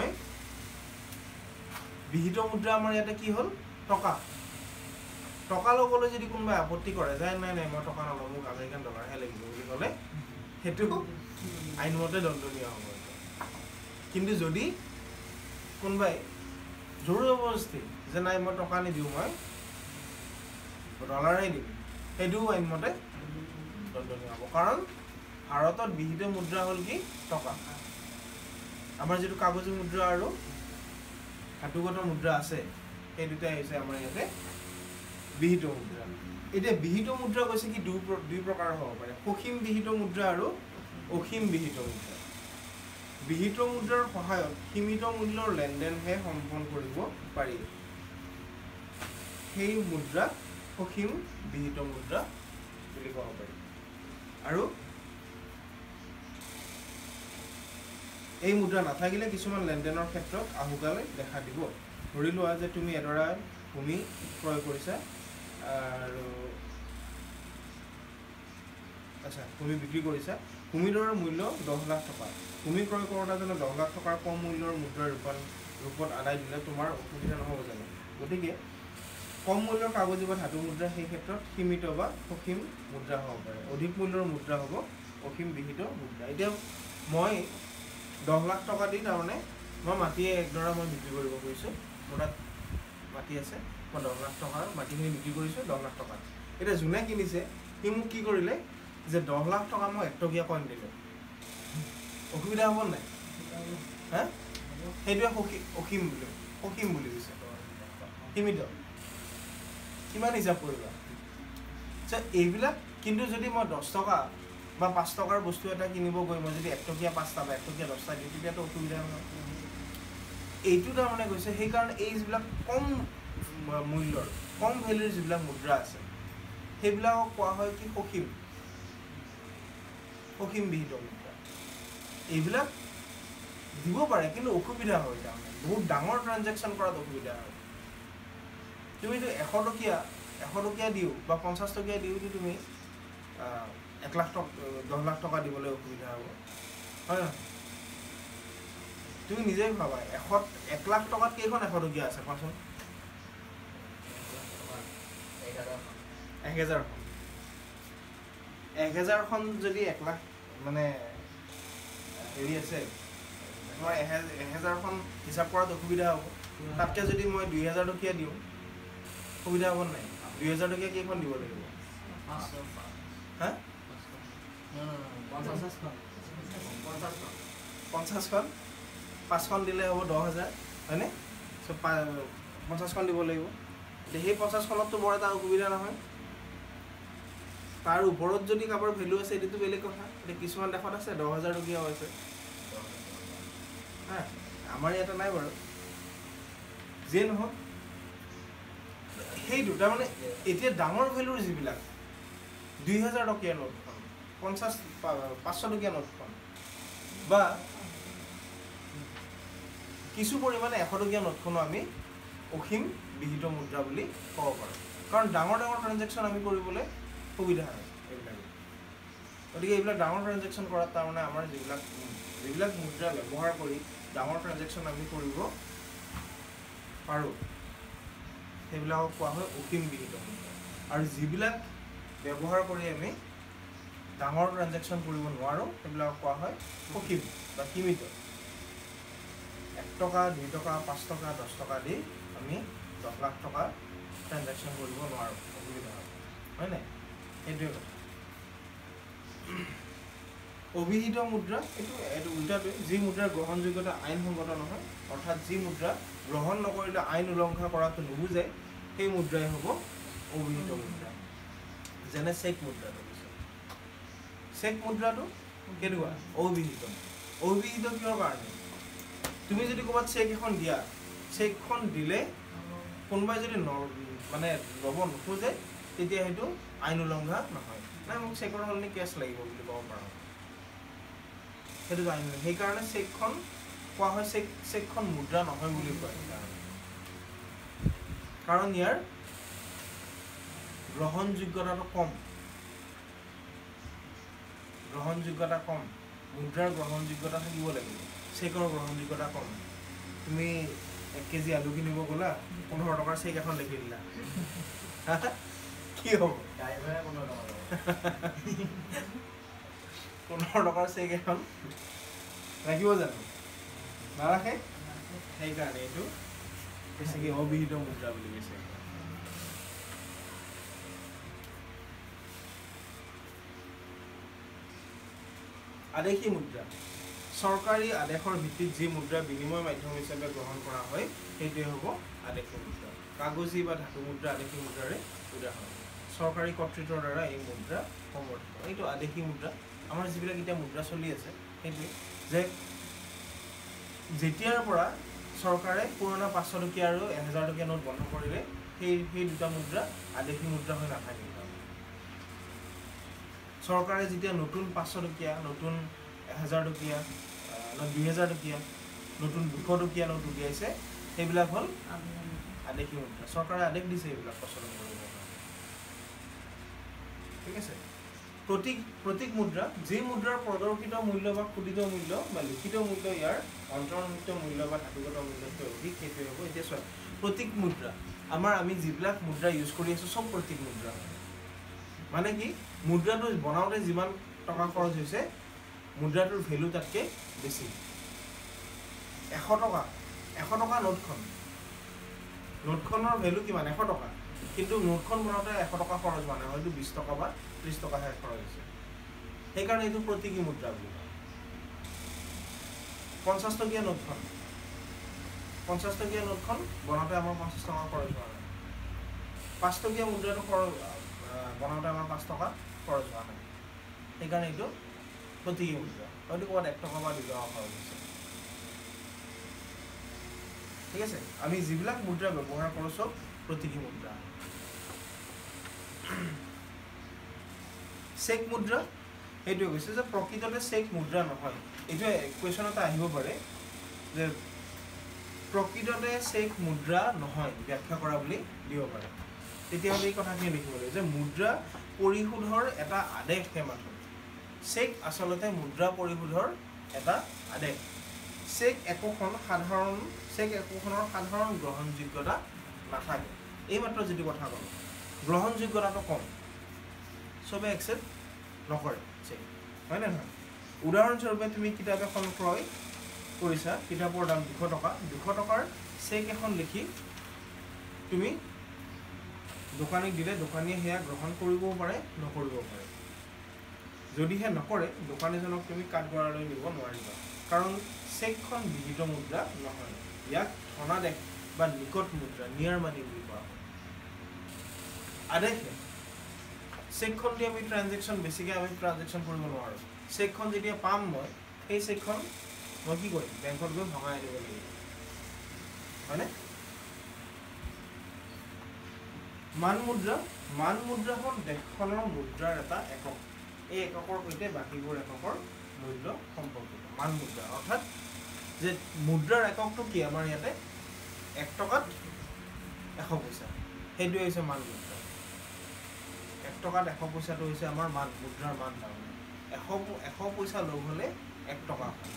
বিহিত মুদ্ৰা আমাৰ ইয়াতে কি হ'ল টকা টকা ল'বলৈ যদি কোনোবাই আপত্তি কৰে যে নাই নাই মই টকা নলওঁ মোক আমেৰিকান ডলাৰহে লাগিব বুলি ক'লে সেইটো আইনমতে দণ্ডনীয় হ'ব কিন্তু যদি কোনোবাই জোৰ জবৰদস্তি যে নাই মই টকা নিদিওঁ মই ডলাৰেই দিম সেইটোও আইনমতে দণ্ডনীয় হ'ব কাৰণ ভাৰতত বিহিত মুদ্ৰা হ'ল কি টকা আমাৰ যিটো কাগজী মুদ্ৰা আৰু ধাতুগত মুদ্ৰা আছে সেই দুটাই হৈছে আমাৰ ইয়াতে বিহিত মুদ্ৰা এতিয়া বিহিত মুদ্ৰা কৈছে কি দুই দুই প্ৰকাৰৰ হ'ব পাৰে সসীম বিহিত মুদ্ৰা আৰু অসীম বিহিত মুদ্ৰা বিহিত মুদ্ৰাৰ সহায়ত সীমিত মূল্যৰ লেনদেনহে সম্পন্ন কৰিব পাৰি সেই মুদ্ৰা সসীম বিহিত মুদ্ৰা বুলি ক'ব পাৰি আৰু এই মুদ্ৰা নাথাকিলে কিছুমান লেনদেনৰ ক্ষেত্ৰত আহুকালে দেখা দিব ধৰি লোৱা যে তুমি এডৰা ভূমি ক্ৰয় কৰিছা আৰু আচ্ছা ভূমি বিক্ৰী কৰিছা ভূমিডৰৰ মূল্য দহ লাখ টকা ভূমি ক্ৰয় কৰোঁতাজনে দহ লাখ টকাৰ কম মূল্যৰ মুদ্ৰা ৰূপান ৰূপত আদায় দিলে তোমাৰ অসুবিধা নহ'ব জানো গতিকে কম মূল্যৰ কাগজী বা ধাতু মুদ্ৰা সেই ক্ষেত্ৰত সীমিত বা সসীম মুদ্ৰা হ'ব পাৰে অধিক মূল্যৰ মুদ্ৰা হ'ব অসীম বিহিত মুদ্ৰা এতিয়া মই দহ লাখ টকা দি তাৰমানে মই মাটিয়ে একডৰা মই বিক্ৰী কৰিব খুজিছোঁ মোৰ তাত মাটি আছে মই দহ লাখ টকাৰ মাটিখিনি বিক্ৰী কৰিছোঁ দহ লাখ টকাত এতিয়া যোনে কিনিছে সি মোক কি কৰিলে যে দহ লাখ টকা মই এক টকীয়া কইন দিলোঁ অসুবিধা হ'ব নাই হা সেইটোৱে সসী অসীম বুলি সসীম বুলি কৈছে সীমিত কিমান হিচাপ কৰিবা এইবিলাক কিন্তু যদি মই দহ টকা বা পাঁচ টকাৰ বস্তু এটা কিনিব গৈ মই যদি এক টকীয়া পাঁচটা বা এক টকীয়া দহটা দিওঁ তেতিয়াতো অসুবিধা নহয় এইটো তাৰমানে কৈছে সেইকাৰণে এই যিবিলাক কম মূল্যৰ কম ভেলুৰ যিবিলাক মুদ্ৰা আছে সেইবিলাকক কোৱা হয় কি সসীম সসীম বিহিত মুদ্ৰা এইবিলাক দিব পাৰে কিন্তু অসুবিধা হয় তাৰমানে বহুত ডাঙৰ ট্ৰানজেকশ্যন কৰাত অসুবিধা হয় তুমিতো এশ টকীয়া এশ টকীয়া দিওঁ বা পঞ্চাছ টকীয়া দিওঁতো তুমি এক লাখ টকা দহ লাখ টকা দিবলৈ অসুবিধা হ'ব হয় নহয় তুমি নিজেই ভাবা এশ এক লাখ টকাত কেইখন এশ টকীয়া আছে কোৱাচোন এক হেজাৰখন এক হেজাৰখন যদি এক লাখ মানে হেৰি আছে মই এহেজাৰখন হিচাপ কৰাত অসুবিধা হ'ব তাতকৈ যদি মই দুই হেজাৰ টকীয়া দিওঁ সুবিধা হ'ব নাই দুই হেজাৰ টকীয়া কেইখন দিব লাগিব হা পঞ্চাছখন পাঁচখন দিলে হ'ব দহ হাজাৰ হয়নে চ' পঞ্চাছখন দিব লাগিব এতিয়া সেই পঞ্চাছখনততো বৰ এটা অসুবিধা নহয় তাৰ ওপৰত যদি কাৰোবাৰ ভেলু আছে এইটোতো বেলেগ কথা এতিয়া কিছুমান দেশত আছে দহ হাজাৰ টকীয়াও আছে হা আমাৰ ইয়াতে নাই বাৰু যিয়ে নহওক সেইটো তাৰমানে এতিয়া ডাঙৰ ভেলুৰ যিবিলাক দুই হাজাৰ টকীয়া নোটখন পঞ্চাছ পাঁচশ টকীয়া নোটখন বা কিছু পৰিমাণে এশ টকীয়া নোটখনো আমি অসীম বিহিত মুদ্ৰা বুলি ক'ব পাৰোঁ কাৰণ ডাঙৰ ডাঙৰ ট্ৰানজেকশ্যন আমি কৰিবলৈ সুবিধা হয় এইবিলাকে গতিকে এইবিলাক ডাঙৰ ট্ৰানজেকশ্যন কৰাত তাৰমানে আমাৰ যিবিলাক যিবিলাক মুদ্ৰা ব্যৱহাৰ কৰি ডাঙৰ ট্ৰানজেকশ্যন আমি কৰিব পাৰোঁ সেইবিলাকক কোৱা হয় অসীম বিহিত মুদ্ৰা আৰু যিবিলাক ব্যৱহাৰ কৰি আমি ডাঙৰ ট্ৰানজেকশ্যন কৰিব নোৱাৰোঁ সেইবিলাকক কোৱা হয় সসীম বা সীমিত এক টকা দুই টকা পাঁচ টকা দহ টকা দি আমি দহ লাখ টকা ট্ৰানজেকশ্যন কৰিব নোৱাৰোঁ অসুবিধা হয় হয় নাই সেইটোৱে কথা অভিহিত মুদ্ৰা এইটো এইটো উল্টাটোৱে যি মুদ্ৰাৰ গ্ৰহণযোগ্যতা আইনসংগত নহয় অৰ্থাৎ যি মুদ্ৰা গ্ৰহণ নকৰিলে আইন উলংঘা কৰাটো নুবুজায় সেই মুদ্ৰাই হ'ব অভিহিত মুদ্ৰা যেনে চেক মুদ্ৰাটো চেক মুদ্ৰাটো কেনেকুৱা অভিহিত অভিহিত কিহৰ কাৰণে তুমি যদি ক'ৰবাত চেক এখন দিয়া চেকখন দিলে কোনোবাই যদি ন মানে ল'ব নোখোজে তেতিয়া সেইটো আইন উলংঘা নহয় নাই মোক চেকৰ সলনি কেছ লাগিব বুলি ক'ব পাৰোঁ সেইটো আইন সেইকাৰণে চেকখন কোৱা হয় চেক চেকখন মুদ্ৰা নহয় বুলি কয় কাৰণ ইয়াৰ গ্ৰহণযোগ্যতাটো কম গ্ৰহণযোগ্যতা কম মুদ্ৰাৰ গ্ৰহণযোগ্যতা থাকিব লাগিব চেকৰ গ্ৰহণযোগ্যতা কম তুমি এক কেজি আলু কিনিব গ'লা পোন্ধৰ টকাৰ চেক এখন লিখি দিলা কি হ'ব পোন্ধৰ টকাৰ চেক এখন ৰাখিব জানো নাৰাখে সেইকাৰণে এইটো বেছিকৈ অবিহিত মুদ্ৰা বুলি কৈছে আদেশী মুদ্ৰা চৰকাৰী আদেশৰ ভিত্তিত যি মুদ্ৰা বিনিময় মাধ্যম হিচাপে গ্ৰহণ কৰা হয় সেইটোৱে হ'ব আদেশী মুদ্ৰা কাগজী বা ধাতু মুদ্ৰা আদেশী মুদ্ৰাৰে উদাহৰণ চৰকাৰী কৰ্তৃত্বৰ দ্বাৰা এই মুদ্ৰা সমৰ্থিত এইটো আদেশী মুদ্ৰা আমাৰ যিবিলাক এতিয়া মুদ্ৰা চলি আছে সেইটোৱে যে যেতিয়াৰ পৰা চৰকাৰে পুৰণা পাঁচশ টকীয়া আৰু এহেজাৰ টকীয়া নোট বন্ধ কৰিলে সেই সেই দুটা মুদ্ৰা আদেশী মুদ্ৰা হৈ নাথাকে চৰকাৰে যেতিয়া নতুন পাঁচশ টকীয়া নতুন এহেজাৰ টকীয়া দুই হেজাৰ টকীয়া নতুন দুশ টকীয়া নোট উলিয়াইছে সেইবিলাক হ'ল আদেশী মুদ্ৰা চৰকাৰে আদেশ দিছে এইবিলাক প্ৰচলন কৰিব ঠিক আছে প্ৰতীক প্ৰতীক মুদ্ৰা যি মুদ্ৰাৰ প্ৰদৰ্শিত মূল্য বা খোদিত মূল্য বা লিখিত মূল্য ইয়াৰ অন্তৰ্নিহিত মূল্য বা ধাতুগত মূল্যতকৈ অধিক সেইটোৱে হ'ব এতিয়া চোৱা প্ৰতীক মুদ্ৰা আমাৰ আমি যিবিলাক মুদ্ৰা ইউজ কৰি আছোঁ চব প্ৰতীক মুদ্ৰা মানে কি মুদ্ৰাটো বনাওঁতে যিমান টকা খৰচ হৈছে মুদ্ৰাটোৰ ভেলু তাতকৈ বেছি এশ টকা এশ টকা নোটখন নোটখনৰ ভেলু কিমান এশ টকা কিন্তু নোটখন বনাওঁতে এশ টকা খৰচ হোৱা নাই হয়তো বিছ টকা বা ত্ৰিছ টকাহে খৰচ হৈছে সেইকাৰণে এইটো প্ৰতীকী মুদ্ৰা বুলি কয় পঞ্চাছ টকীয়া নোটখন পঞ্চাছ টকীয়া নোটখন বনাওঁতে আমাৰ পঞ্চাছ টকা খৰচ হোৱা নাই পাঁচ টকীয়া মুদ্ৰাটো খৰচ বনাওঁতে আমাৰ পাঁচ টকা খৰচ হোৱা নাই সেইকাৰণে এইটো প্ৰতীকী মুদ্ৰা হয়তো ক'ৰবাত এক টকা বা দুই টকা খৰচ হৈছে ঠিক আছে আমি যিবিলাক মুদ্ৰা ব্যৱহাৰ কৰোঁ চব প্ৰতীকী মুদ্ৰা চেক মুদ্ৰা এইটোৱে কৈছে যে প্ৰকৃততে চেক মুদ্ৰা নহয় এইটোৱে কুৱেশ্যন এটা আহিব পাৰে যে প্ৰকৃততে চেক মুদ্ৰা নহয় ব্যাখ্যা কৰা বুলি দিব পাৰে তেতিয়াহ'লে এই কথাখিনি লিখিব লাগিব যে মুদ্ৰা পৰিশোধৰ এটা আদেশহে মাথোঁ চেক আচলতে মুদ্ৰা পৰিশোধৰ এটা আদেশ চেক একোখন সাধাৰণ চেক একোখনৰ সাধাৰণ গ্ৰহণযোগ্যতা নাথাকে এইমাত্ৰ যিটো কথা ক'লোঁ গ্ৰহণযোগ্যতাটো কম চবে একচেপ্ট নকৰে চেক হয় নে নহয় উদাহৰণস্বৰূপে তুমি কিতাপ এখন ক্ৰয় কৰিছা কিতাপৰ দাম দুশ টকা দুশ টকাৰ চেক এখন লিখি তুমি দোকানীক দিলে দোকানীয়ে সেয়া গ্ৰহণ কৰিবও পাৰে নকৰিবও পাৰে যদিহে নকৰে দোকানীজনক তুমি কাঠগড়ালৈ নিব নোৱাৰিবা কাৰণ চেকখন বিহিত মুদ্ৰা নহয় ইয়াক ধনাদেশ বা নিকট মুদ্ৰা নিয়াৰ মানি বুলি কোৱা হয় আদেশে চেকখন দি আমি ট্ৰানজেকশ্যন বেছিকৈ আমি ট্ৰানজেকশ্যন কৰিব নোৱাৰোঁ চেকখন যেতিয়া পাম মই সেই চেকখন মই কি কৰিম বেংকত গৈ ভঙাই আনিব লাগিব হয়নে মান মুদ্ৰা মান মুদ্ৰা হ'ল দেশখনৰ মুদ্ৰাৰ এটা একক এই এককৰ সৈতে বাকীবোৰ একৰ মূল্য সম্পৰ্কিত মান মুদ্ৰা অৰ্থাৎ যে মুদ্ৰাৰ এককটো কি আমাৰ ইয়াতে এক টকাত এশ পইচা সেইটোৱে হৈছে মান মুদ্ৰা এক টকাত এশ পইচাটো হৈছে আমাৰ মান মুদ্ৰাৰ মান তাৰমানে এশ এশ পইচা লগ হ'লে এক টকা হয়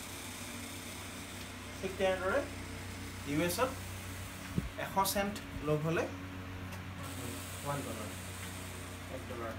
ঠিক তেনেদৰে ইউ এছত এশ চেণ্ট লগ হ'লে ওৱান ডলাৰ এক ডলাৰ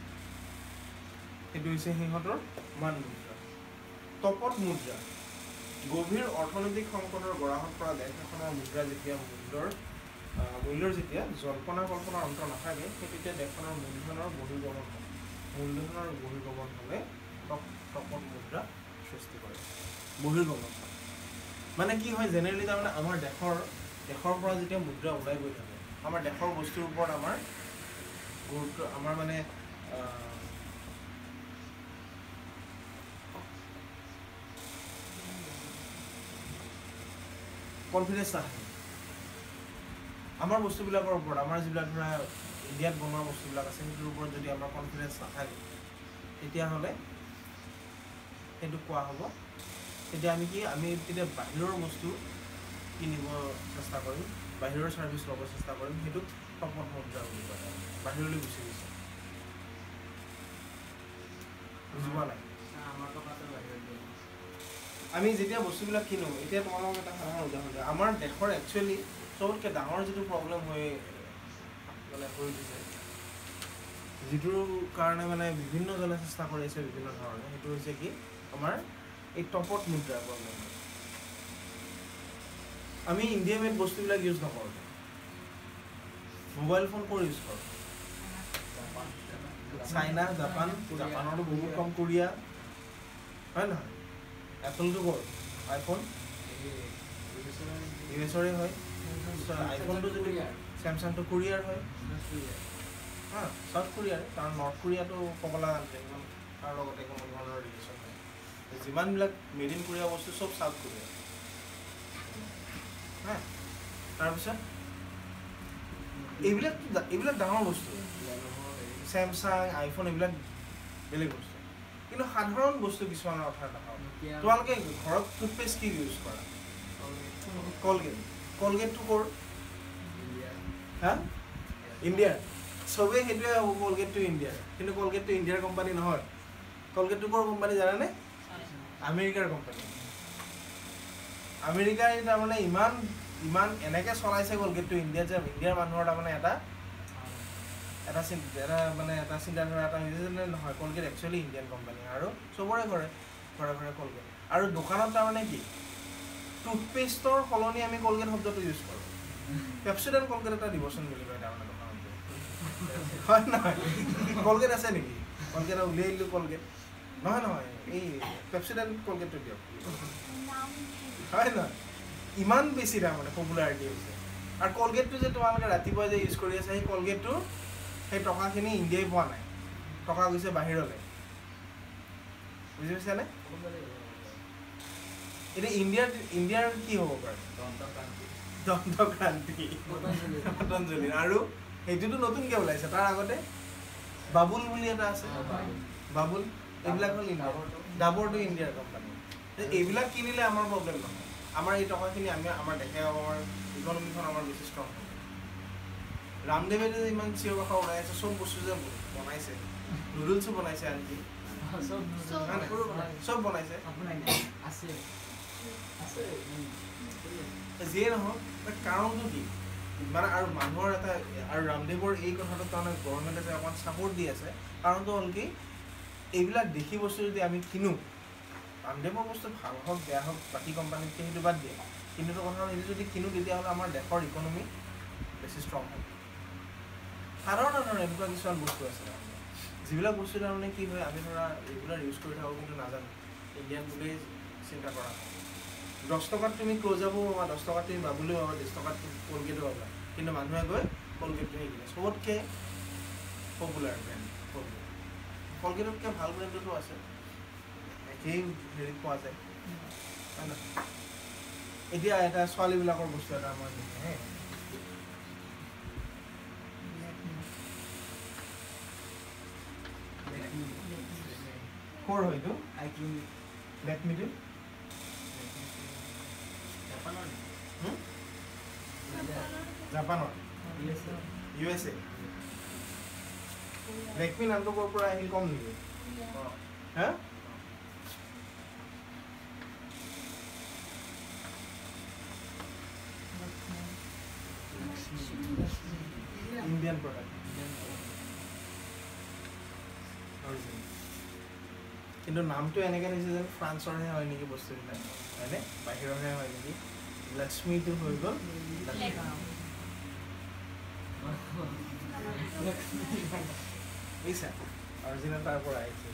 সেইটো হৈছে সিহঁতৰ মান মুদ্ৰা তপত মুদ্ৰা গভীৰ অৰ্থনৈতিক সংকটৰ গৰাহত পৰা দেশ এখনৰ মুদ্ৰা যেতিয়া মূল্যৰ মূল্যৰ যেতিয়া জল্পনা কল্পনাৰ অন্ত নাথাকে সেই তেতিয়া দেশখনৰ মূলধনৰ বহিৰ্গমন হয় মূলধনৰ বহিৰ্গমন হ'লে তপত মুদ্ৰা সৃষ্টি কৰে বহিৰ্গমন মানে কি হয় জেনেৰেলি তাৰমানে আমাৰ দেশৰ দেশৰ পৰা যেতিয়া মুদ্ৰা ওলাই গৈ থাকে আমাৰ দেশৰ বস্তুৰ ওপৰত আমাৰ গুৰুত্ব আমাৰ মানে কনফিডেন্স নাহে আমাৰ বস্তুবিলাকৰ ওপৰত আমাৰ যিবিলাক ধৰা ইণ্ডিয়াত বনোৱা বস্তুবিলাক আছে সেইটোৰ ওপৰত যদি আমাৰ কনফিডেন্স নাথাকে তেতিয়াহ'লে সেইটো কোৱা হ'ব তেতিয়া আমি কি আমি তেতিয়া বাহিৰৰ বস্তু কিনিব চেষ্টা কৰিম বাহিৰৰ ছাৰ্ভিচ ল'ব চেষ্টা কৰিম সেইটো তপত মুদ্ৰা বুলি কোৱা যায় বাহিৰলৈ গুচি গৈছে বুজি পোৱা নাই আমাৰ টকাটো বাহিৰত আমি যেতিয়া বস্তুবিলাক কিনো এতিয়া তোমালোকক এটা সাধাৰণ উদাহৰণ দিওঁ আমাৰ দেশৰ একচুৱেলি চবতকৈ ডাঙৰ যিটো প্ৰব্লেম হৈ মানে হৈ উঠিছে যিটোৰ কাৰণে মানে বিভিন্নজনে চেষ্টা কৰি আছে বিভিন্ন ধৰণে সেইটো হৈছে কি আমাৰ এই টপত মুদ্ৰাৰ প্ৰব্লেম আমি ইণ্ডিয়া মেড বস্তুবিলাক ইউজ নকৰোঁ মোবাইল ফোন ক'ৰ ইউজ কৰোঁ চাইনা জাপান জাপানতো বহুত কম কোৰিয়া হয় নহয় এপলটো ক'ৰ আইফোন ইউ এছৰে হয় আইফোনটো যদি চেমচাংটো কোৰিয়াৰ হয় হা চাউথ কোৰিয়াৰ কাৰণ নৰ্থ কোৰিয়াটো ক'ব লগা একদম তাৰ লগতে কোনো ধৰণৰ ৰিলেশ্যন নাই যিমানবিলাক মেড ইন কোৰিয়া বস্তু চব চাউথ কোৰিয়া হা তাৰপিছত এইবিলাক এইবিলাক ডাঙৰ বস্তু চেমচাং আইফোন এইবিলাক বেলেগ বস্তু কিন্তু সাধাৰণ বস্তু কিছুমানৰ কথা নাপাওঁ তোমালোকে ঘৰত টুথপেষ্ট কি ইউজ কৰা কলগেট কলগেটটো ক'ৰ হা ইণ্ডিয়াৰ চবেই সেইটোৱে হ'ব কলগেটটো ইণ্ডিয়াৰ, কিন্তু কলগেটটো ইণ্ডিয়াৰ কোম্পানী নহয়। কলগেটটো ক'ৰ কোম্পানী জানানে? আমেৰিকাৰ কোম্পানী। আমেৰিকাই তাৰমানে ইমান ইমান এনেকৈ চলাইছে কলগেটটো ইণ্ডিয়াত যে ইণ্ডিয়াৰ মানুহৰ তাৰমানে এটা এটা এটা মানে এটা চিন্তাধাৰা এটা হৈছে যে নহয় কলগেট একচুৱেলি ইণ্ডিয়ান কোম্পানী আৰু চবৰে ঘৰে ঘৰে ঘৰে কলগেট। আৰু দোকানত তাৰমানে কি টুথপেষ্টৰ সলনি আমি কলগেট শব্দটো ইউজ কৰোঁ। পেপচিডেণ্ট কলগেট এটা দিবচোন বুলি কয় তাৰমানে দোকানত হয় নহয়? কলগেট আছে নেকি? কলগেট উলিয়াই দিলোঁ কলগেট নহয় নহয় এই পেপচিডেণ্ট কলগেটটো দিয়ক হয় নহয়? ইমান বেছি তাৰমানে পপুলাৰিটি হৈছে। আৰু কলগেটটো যে তোমালোকে ৰাতিপুৱা যে ইউজ কৰি আছে সেই কলগেটটো সেই টকাখিনি ইণ্ডিয়াই পোৱা নাই, টকা গৈছে বাহিৰলৈ। বুজি পাইছানে? এতিয়া ইণ্ডিয়াৰ ইণ্ডিয়াৰ কি হ'ব পাৰে? দন্তক্ৰান্তি পতঞ্জলি। আৰু সেইটোতো নতুনকৈ ওলাইছে, তাৰ আগতে বাবুল বুলি এটা আছে, বাবুল এইবিলাক হ'ল ইণ্ডিয়াৰ, ডাবৰটো ইণ্ডিয়াৰ কোম্পানী। এইবিলাক কিনিলে আমাৰ প্ৰব্লেম নহয়, আমাৰ এই টকাখিনি আমি আমাৰ দেখে আমাৰ ইকনমিখন আমাৰ বেছি ষ্ট্ৰং হ'ব। ৰামদেৱে যে ইমান চিঞৰ বাখৰ ওলাই আছে, চব বস্তু যে বনাইছে, নুডলছো বনাইছে আনকি চব বনাইছে যিয়ে নহওক কাৰণটো কি মানে আৰু মানুহৰ এটা আৰু ৰামদেৱৰ এই কথাটোত তাৰমানে গভৰ্ণমেণ্টে যে অকণমান ছাপৰ্ট দি আছে কাৰণটো হ'ল কি এইবিলাক দেখি বস্তু যদি আমি কিনো ৰামদেৱৰ বস্তু ভাল হওক বেয়া হওক বাকী কোম্পানীতকৈ সেইটো বাদ দিয়ে কিন্তু কথা হ'ল সেইটো যদি কিনো তেতিয়াহ'লে আমাৰ দেশৰ ইকনমি বেছি ষ্ট্ৰং হ'ব। সাধাৰণ সাধাৰণ এনেকুৱা কিছুমান বস্তু আছে যিবিলাক বস্তু তাৰমানে কি হয় আমি ধৰা ৰেগুলাৰ ইউজ কৰি থাকোঁ কিন্তু নাজানো ইণ্ডিয়ান বুলিয়েই চিন্তা কৰা হয়। দহ টকাত তুমি ক্ল'জাবো পাবা, দহ টকাত তুমি বাবুলেও পাবা, দহ টকাত কলগেটো পাবা, কিন্তু মানুহে গৈ কলগেটটোহে কিনে। চবতকৈ পপুলাৰ ব্ৰেণ্ড কলগেট। কলগেটতকৈ ভাল ব্ৰেণ্ডতো আছে, একেই হেৰিত পোৱা যায় হয় নহয়? এতিয়া এটা ছোৱালীবিলাকৰ বস্তু এটা মই হে ক'ৰ হয়তো লেকমিটো জাপানৰ ইউ এছ এ। লেকমি নামটো ক'ৰ পৰা আহিল কম নেকি? হা ইণ্ডিয়ান প্ৰডাক্ট কিন্তু নামটো এনেকৈ দিছে যেন ফ্ৰান্সৰহে হয় নেকি বস্তুবিলাক হয়নে বাহিৰৰহে হয় নেকি? লক্ষ্মীটো হৈ গ'ল বুজিছা অৰিজিনেল তাৰ পৰা আহিছে।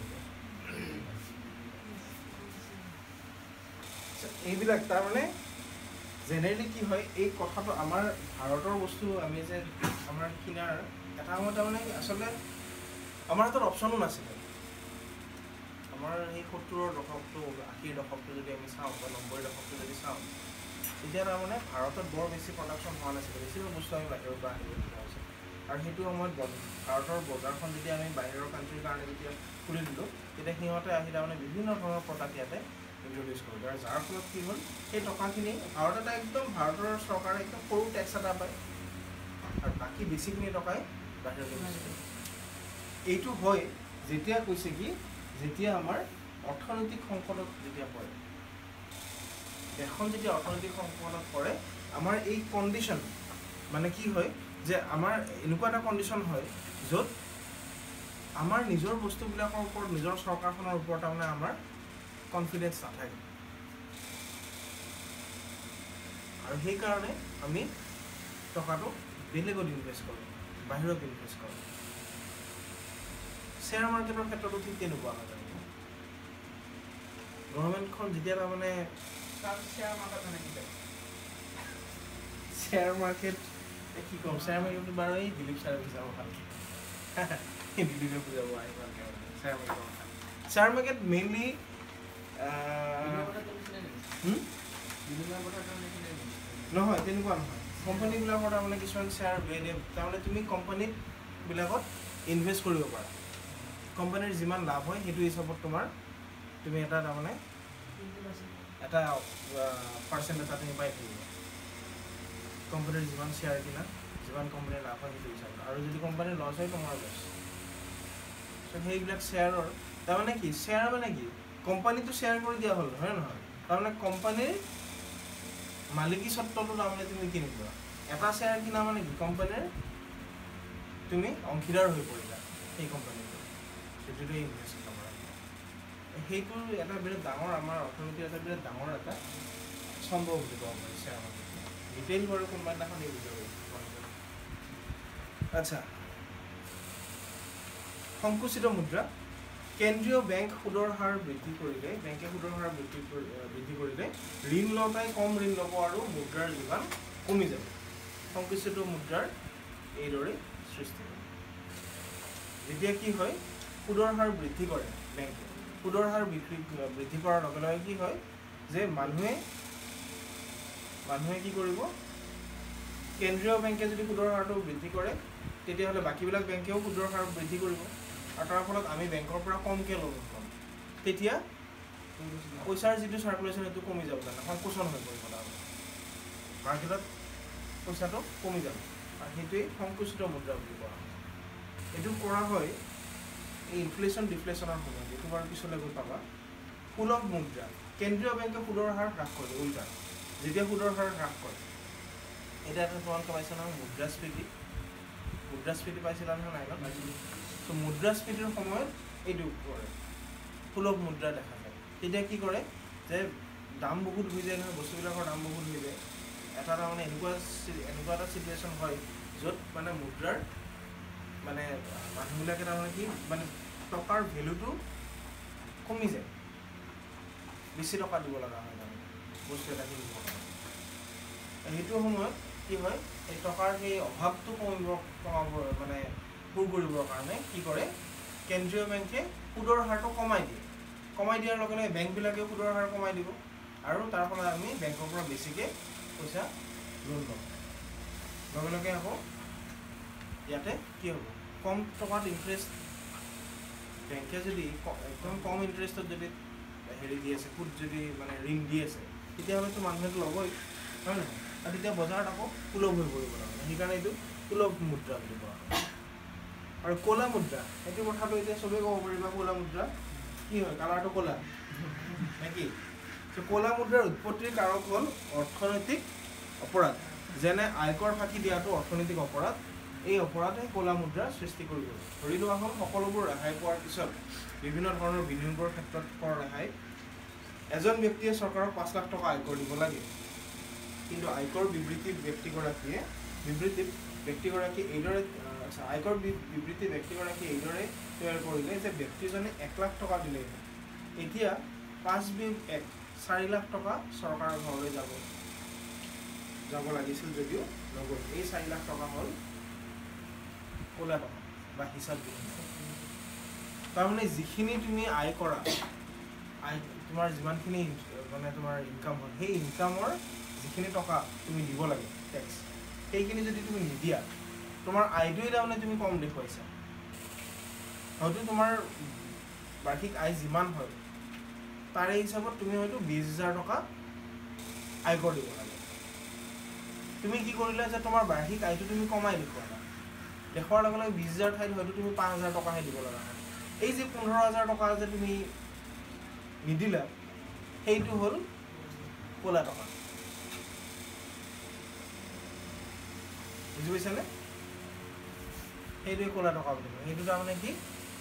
এইবিলাক তাৰমানে জেনেৰেলি কি হয় এই কথাটো আমাৰ ভাৰতৰ বস্তু আমি যে আমাৰ কিনাৰ এটা সময়ত তাৰমানে আচলতে আমাৰ হাতত অপশ্যনো নাছিলে। আমাৰ সেই সত্তৰৰ দশকটো আশীৰ দশকটো যদি আমি চাওঁ বা নব্বৈৰ দশকটো যদি চাওঁ তেতিয়া তাৰমানে ভাৰতত বৰ বেছি প্ৰডাকশ্যন হোৱা নাছিলে, বেছিভাগ বস্তু আমি বাহিৰৰ পৰা আহিবলগীয়া হৈছিল। আৰু সেইটো সময়ত ভাৰতৰ বজাৰখন যেতিয়া আমি বাহিৰৰ কাণ্ট্ৰিৰ কাৰণে যেতিয়া খুলি দিলোঁ তেতিয়া সিহঁতে আহি তাৰমানে বিভিন্ন ধৰণৰ প্ৰডাক্ট ইয়াতে ইণ্ট্ৰডিউচ কৰিলে আৰু যাৰ ফলত কি হ'ল সেই টকাখিনি ভাৰত এটা একদম ভাৰতৰ চৰকাৰে একদম সৰু টেক্স এটা পায় আৰু বাকী বেছিখিনি টকাই বাহিৰলৈ গৈছিলে। এইটো হয় যেতিয়া কৈছে কি যেতিয়া আমাৰ অৰ্থনৈতিক সংকটত যেতিয়া পৰে দেশখন যেতিয়া অৰ্থনৈতিক সংকটত পৰে আমাৰ এই কণ্ডিশ্যন মানে কি হয় যে আমাৰ এনেকুৱা এটা কণ্ডিশ্যন হয় য'ত আমাৰ নিজৰ বস্তুবিলাকৰ ওপৰত নিজৰ চৰকাৰখনৰ ওপৰত তাৰমানে আমাৰ কনফিডেঞ্চ নাথাকে আৰু সেইকাৰণে আমি টকাটো বেলেগত ইনভেষ্ট কৰোঁ, বাহিৰত ইনভেষ্ট কৰোঁ। শ্বেয়াৰ মাৰ্কেটৰ ক্ষেত্ৰতো ঠিক তেনেকুৱা হয়। গভৰ্ণমেণ্টখন যেতিয়া তাৰমানে শ্বেয়াৰ মাৰ্কেট মানে কি শ্বেয়াৰ মাৰ্কেট কি ক'ম শ্বেয়াৰ মাৰ্কেটটো বাৰু এই দিলীপ ছাৰে বুজাব ভালকৈ দিলীপে বুজাব আহি ভালকৈ শ্বেয়াৰ মাৰ্কেটৰ কথা। শ্বেয়াৰ মাৰ্কেট মেইনলি নহয় তেনেকুৱা নহয় কোম্পানীবিলাকৰ তাৰমানে কিছুমান শ্বেয়াৰ দিয়ে তাৰমানে তুমি কোম্পানীবিলাকত ইনভেষ্ট কৰিব পাৰা। কোম্পানীৰ যিমান লাভ হয় সেইটো হিচাপত তোমাৰ তুমি এটা তাৰমানে এটা পাৰ্চেণ্ট এটা তুমি পাই থাকিব কোম্পানীৰ যিমান শ্বেয়াৰ কিনা যিমান কোম্পানীৰ লাভ হয় সেইটো হিচাপত, আৰু যদি কোম্পানীৰ লছ হয় তোমাৰ লছ। চ' সেইবিলাক শ্বেয়াৰৰ তাৰমানে কি, শ্বেয়াৰ মানে কি, কোম্পানীটো শ্বেয়াৰ কৰি দিয়া হ'ল, হয় নহয়? তাৰমানে কোম্পানীৰ মালিকী স্বত্বটো তাৰমানে তুমি কিনিবা। এটা শ্বেয়াৰ কিনা মানে কি, কোম্পানীৰ তুমি অংশীদাৰ হৈ পৰিলা সেই কোম্পানীটো, সেইটোতে ইনভেষ্ট কৰা। সেইটো এটা বিৰাট ডাঙৰ আমাৰ অৰ্থনীতিৰ এটা বিৰাট ডাঙৰ এটা সম্ভৱ বুলি ক'ব পাৰি শ্বেয়াৰ মাৰ্কেট। ডিটেইল বাৰু কোনোবা দিনাখন এই বুজাব। আচ্ছা, সংকুচিত মুদ্ৰা। কেন্দ্ৰীয় বেংক সুদৰ হাৰ বৃদ্ধি কৰিলে বেংকে সুদৰ হাৰ বৃদ্ধি বৃদ্ধি কৰিলে ঋণ লওঁতাই কম ঋণ ল'ব আৰু মুদ্ৰাৰ যোগান কমি যাব। সংকুচিত মুদ্ৰাৰ এইদৰে সৃষ্টি হয়। যেতিয়া কি হয়, সুদৰ হাৰ বৃদ্ধি কৰে বেংকে, সুদৰ হাৰ বৃদ্ধি বৃদ্ধি কৰাৰ লগে লগে কি হয় যে মানুহে মানুহে কি কৰিব, কেন্দ্ৰীয় বেংকে যদি সুদৰ হাৰটো বৃদ্ধি কৰে তেতিয়াহ'লে বাকীবিলাক বেংকেও সুদৰ হাৰ বৃদ্ধি কৰিব, আৰু তাৰ ফলত আমি বেংকৰ পৰা কমকৈ লোন ল'ম। তেতিয়া পইচাৰ যিটো চাৰ্কুলেশ্যন সেইটো কমি যাব, কাৰণে সংকোচন হৈ পৰিব, তাৰমানে মাৰ্কেটত পইচাটো কমি যাব, আৰু সেইটোৱেই সংকুচিত মুদ্ৰা বুলি কোৱা হয়। এইটো কৰা হয় এই ইনফ্লেশ্যন ডিফ্লেশ্যনৰ সময়ত, এইটো বাৰু পিছলৈ গৈ পাবা। সুলভ মুদ্ৰা। কেন্দ্ৰীয় বেংকে সুদৰ হাৰ হ্ৰাস কৰে, উল্টা যেতিয়া সুদৰ হাৰ হ্ৰাস কৰে, এতিয়া এটা তোমালোকে পাইছা নহয় মুদ্ৰাস্ফীতি, মুদ্ৰাস্ফীতি পাইছিলা নহয় নাই ন? ত' মুদ্ৰাস্ফীতিৰ সময়ত এইটো কৰে, সুলভ মুদ্ৰা দেখা যায়। তেতিয়া কি কৰে যে দাম বহুত হৈ যায় নহয়, বস্তুবিলাকৰ দাম বহুত হৈ যায়। এটা তাৰমানে এনেকুৱা এনেকুৱা এটা চিটুৱেশ্যন হয় য'ত মানে মুদ্ৰাৰ মানে মানুহবিলাকে তাৰমানে কি মানে টকাৰ ভেলুটো কমি যায়, বেছি টকা দিব লগা হয় তাৰমানে বস্তু এটা কিনিবৰ কাৰণে। সেইটো সময়ত কি হয়, এই টকাৰ সেই অভাৱটো কমিব কমাব মানে পূৰ কৰিবৰ কাৰণে কি কৰে, কেন্দ্ৰীয় বেংকে সুদৰ হাৰটো কমাই দিয়ে। কমাই দিয়াৰ লগে লগে বেংকবিলাকেও সুদৰ হাৰ কমাই দিব, আৰু তাৰ ফলত আমি বেংকৰ পৰা বেছিকৈ পইচা লোন ল'ম। লগে লগে আকৌ ইয়াতে কি হ'ব, কম টকাত ইণ্টাৰেষ্ট, বেংকে যদি একদম কম ইণ্টাৰেষ্টত যদি হেৰি দি আছে, সুদ যদি মানে ঋণ দি আছে, তেতিয়াহ'লেতো মানুহেতো ল'বই, হয় নহয়? আৰু তেতিয়া বজাৰত আকৌ সুলভ হৈ পৰিব তাৰমানে, সেইকাৰণে এইটো সুলভ মুদ্ৰা বুলি কোৱা হয়। আৰু ক'লা মুদ্ৰা, সেইটো কথাটো এতিয়া চবেই ক'ব পাৰিবা, ক'লা মুদ্ৰা কি হয়, কালাৰটো ক'লা নে কি? ত' ক'লা মুদ্ৰাৰ উৎপত্তিৰ কাৰক হ'ল অৰ্থনৈতিক অপৰাধ, যেনে আয়কৰ ফাঁকি দিয়াটো অৰ্থনৈতিক অপৰাধ। এই অপৰাধে ক'লা মুদ্ৰাৰ সৃষ্টি কৰিব। ধৰি লোৱা হ'ল সকলোবোৰ ৰেহাই পোৱাৰ পিছত বিভিন্ন ধৰণৰ বিনিয়োগৰ ক্ষেত্ৰত কৰ ৰেহাই, এজন ব্যক্তিয়ে চৰকাৰক পাঁচ লাখ টকা আয়কৰ দিব লাগে, কিন্তু আয়কৰ বিবৃতি ব্যক্তিগৰাকীয়ে বিবৃতিত ব্যক্তিগৰাকী এইদৰে আয়কৰ বিবৃতি ব্যক্তিগৰাকীয়ে এইদৰে তৈয়াৰ কৰিলে যে ব্যক্তিজনে এক লাখ টকা দিলে, এতিয়া পাঁচ বিয়োগ এক চাৰি লাখ টকা চৰকাৰৰ ঘৰলৈ যাব যাব লাগিছিল যদিও নগ'ল। এই চাৰি লাখ টকা হ'ল ক'লা টকা বা হিচাপবিহীন। তাৰমানে যিখিনি তুমি আয় কৰা, আয় তোমাৰ যিমানখিনি মানে তোমাৰ ইনকাম হয়, সেই ইনকামৰ যিখিনি টকা তুমি দিব লাগে টেক্স, সেইখিনি যদি তুমি নিদিয়া, তোমাৰ আয়টোৱে তাৰমানে তুমি কম দেখুৱাইছা। হয়তো তোমাৰ বাৰ্ষিক আয় যিমান হয় তাৰে হিচাপত তুমি হয়তো বিছ হাজাৰ টকা আয়কৰ দিব লাগে। তুমি কি কৰিলা যে তোমাৰ বাৰ্ষিক আয়টো তুমি কমাই দেখুৱালা, দেখুৱাৰ লগে লগে বিছ হাজাৰ ঠাইত হয়তো তুমি পাঁচ হাজাৰ টকাহে দিব লগা হয়। এই যে পোন্ধৰ হাজাৰ টকা যে তুমি নিদিলা, সেইটো হ'ল ক'লা টকা। বুজি পাইছানে? সেইটোৱে ক'লা টকা বুলি কয়। সেইটো তাৰমানে কি,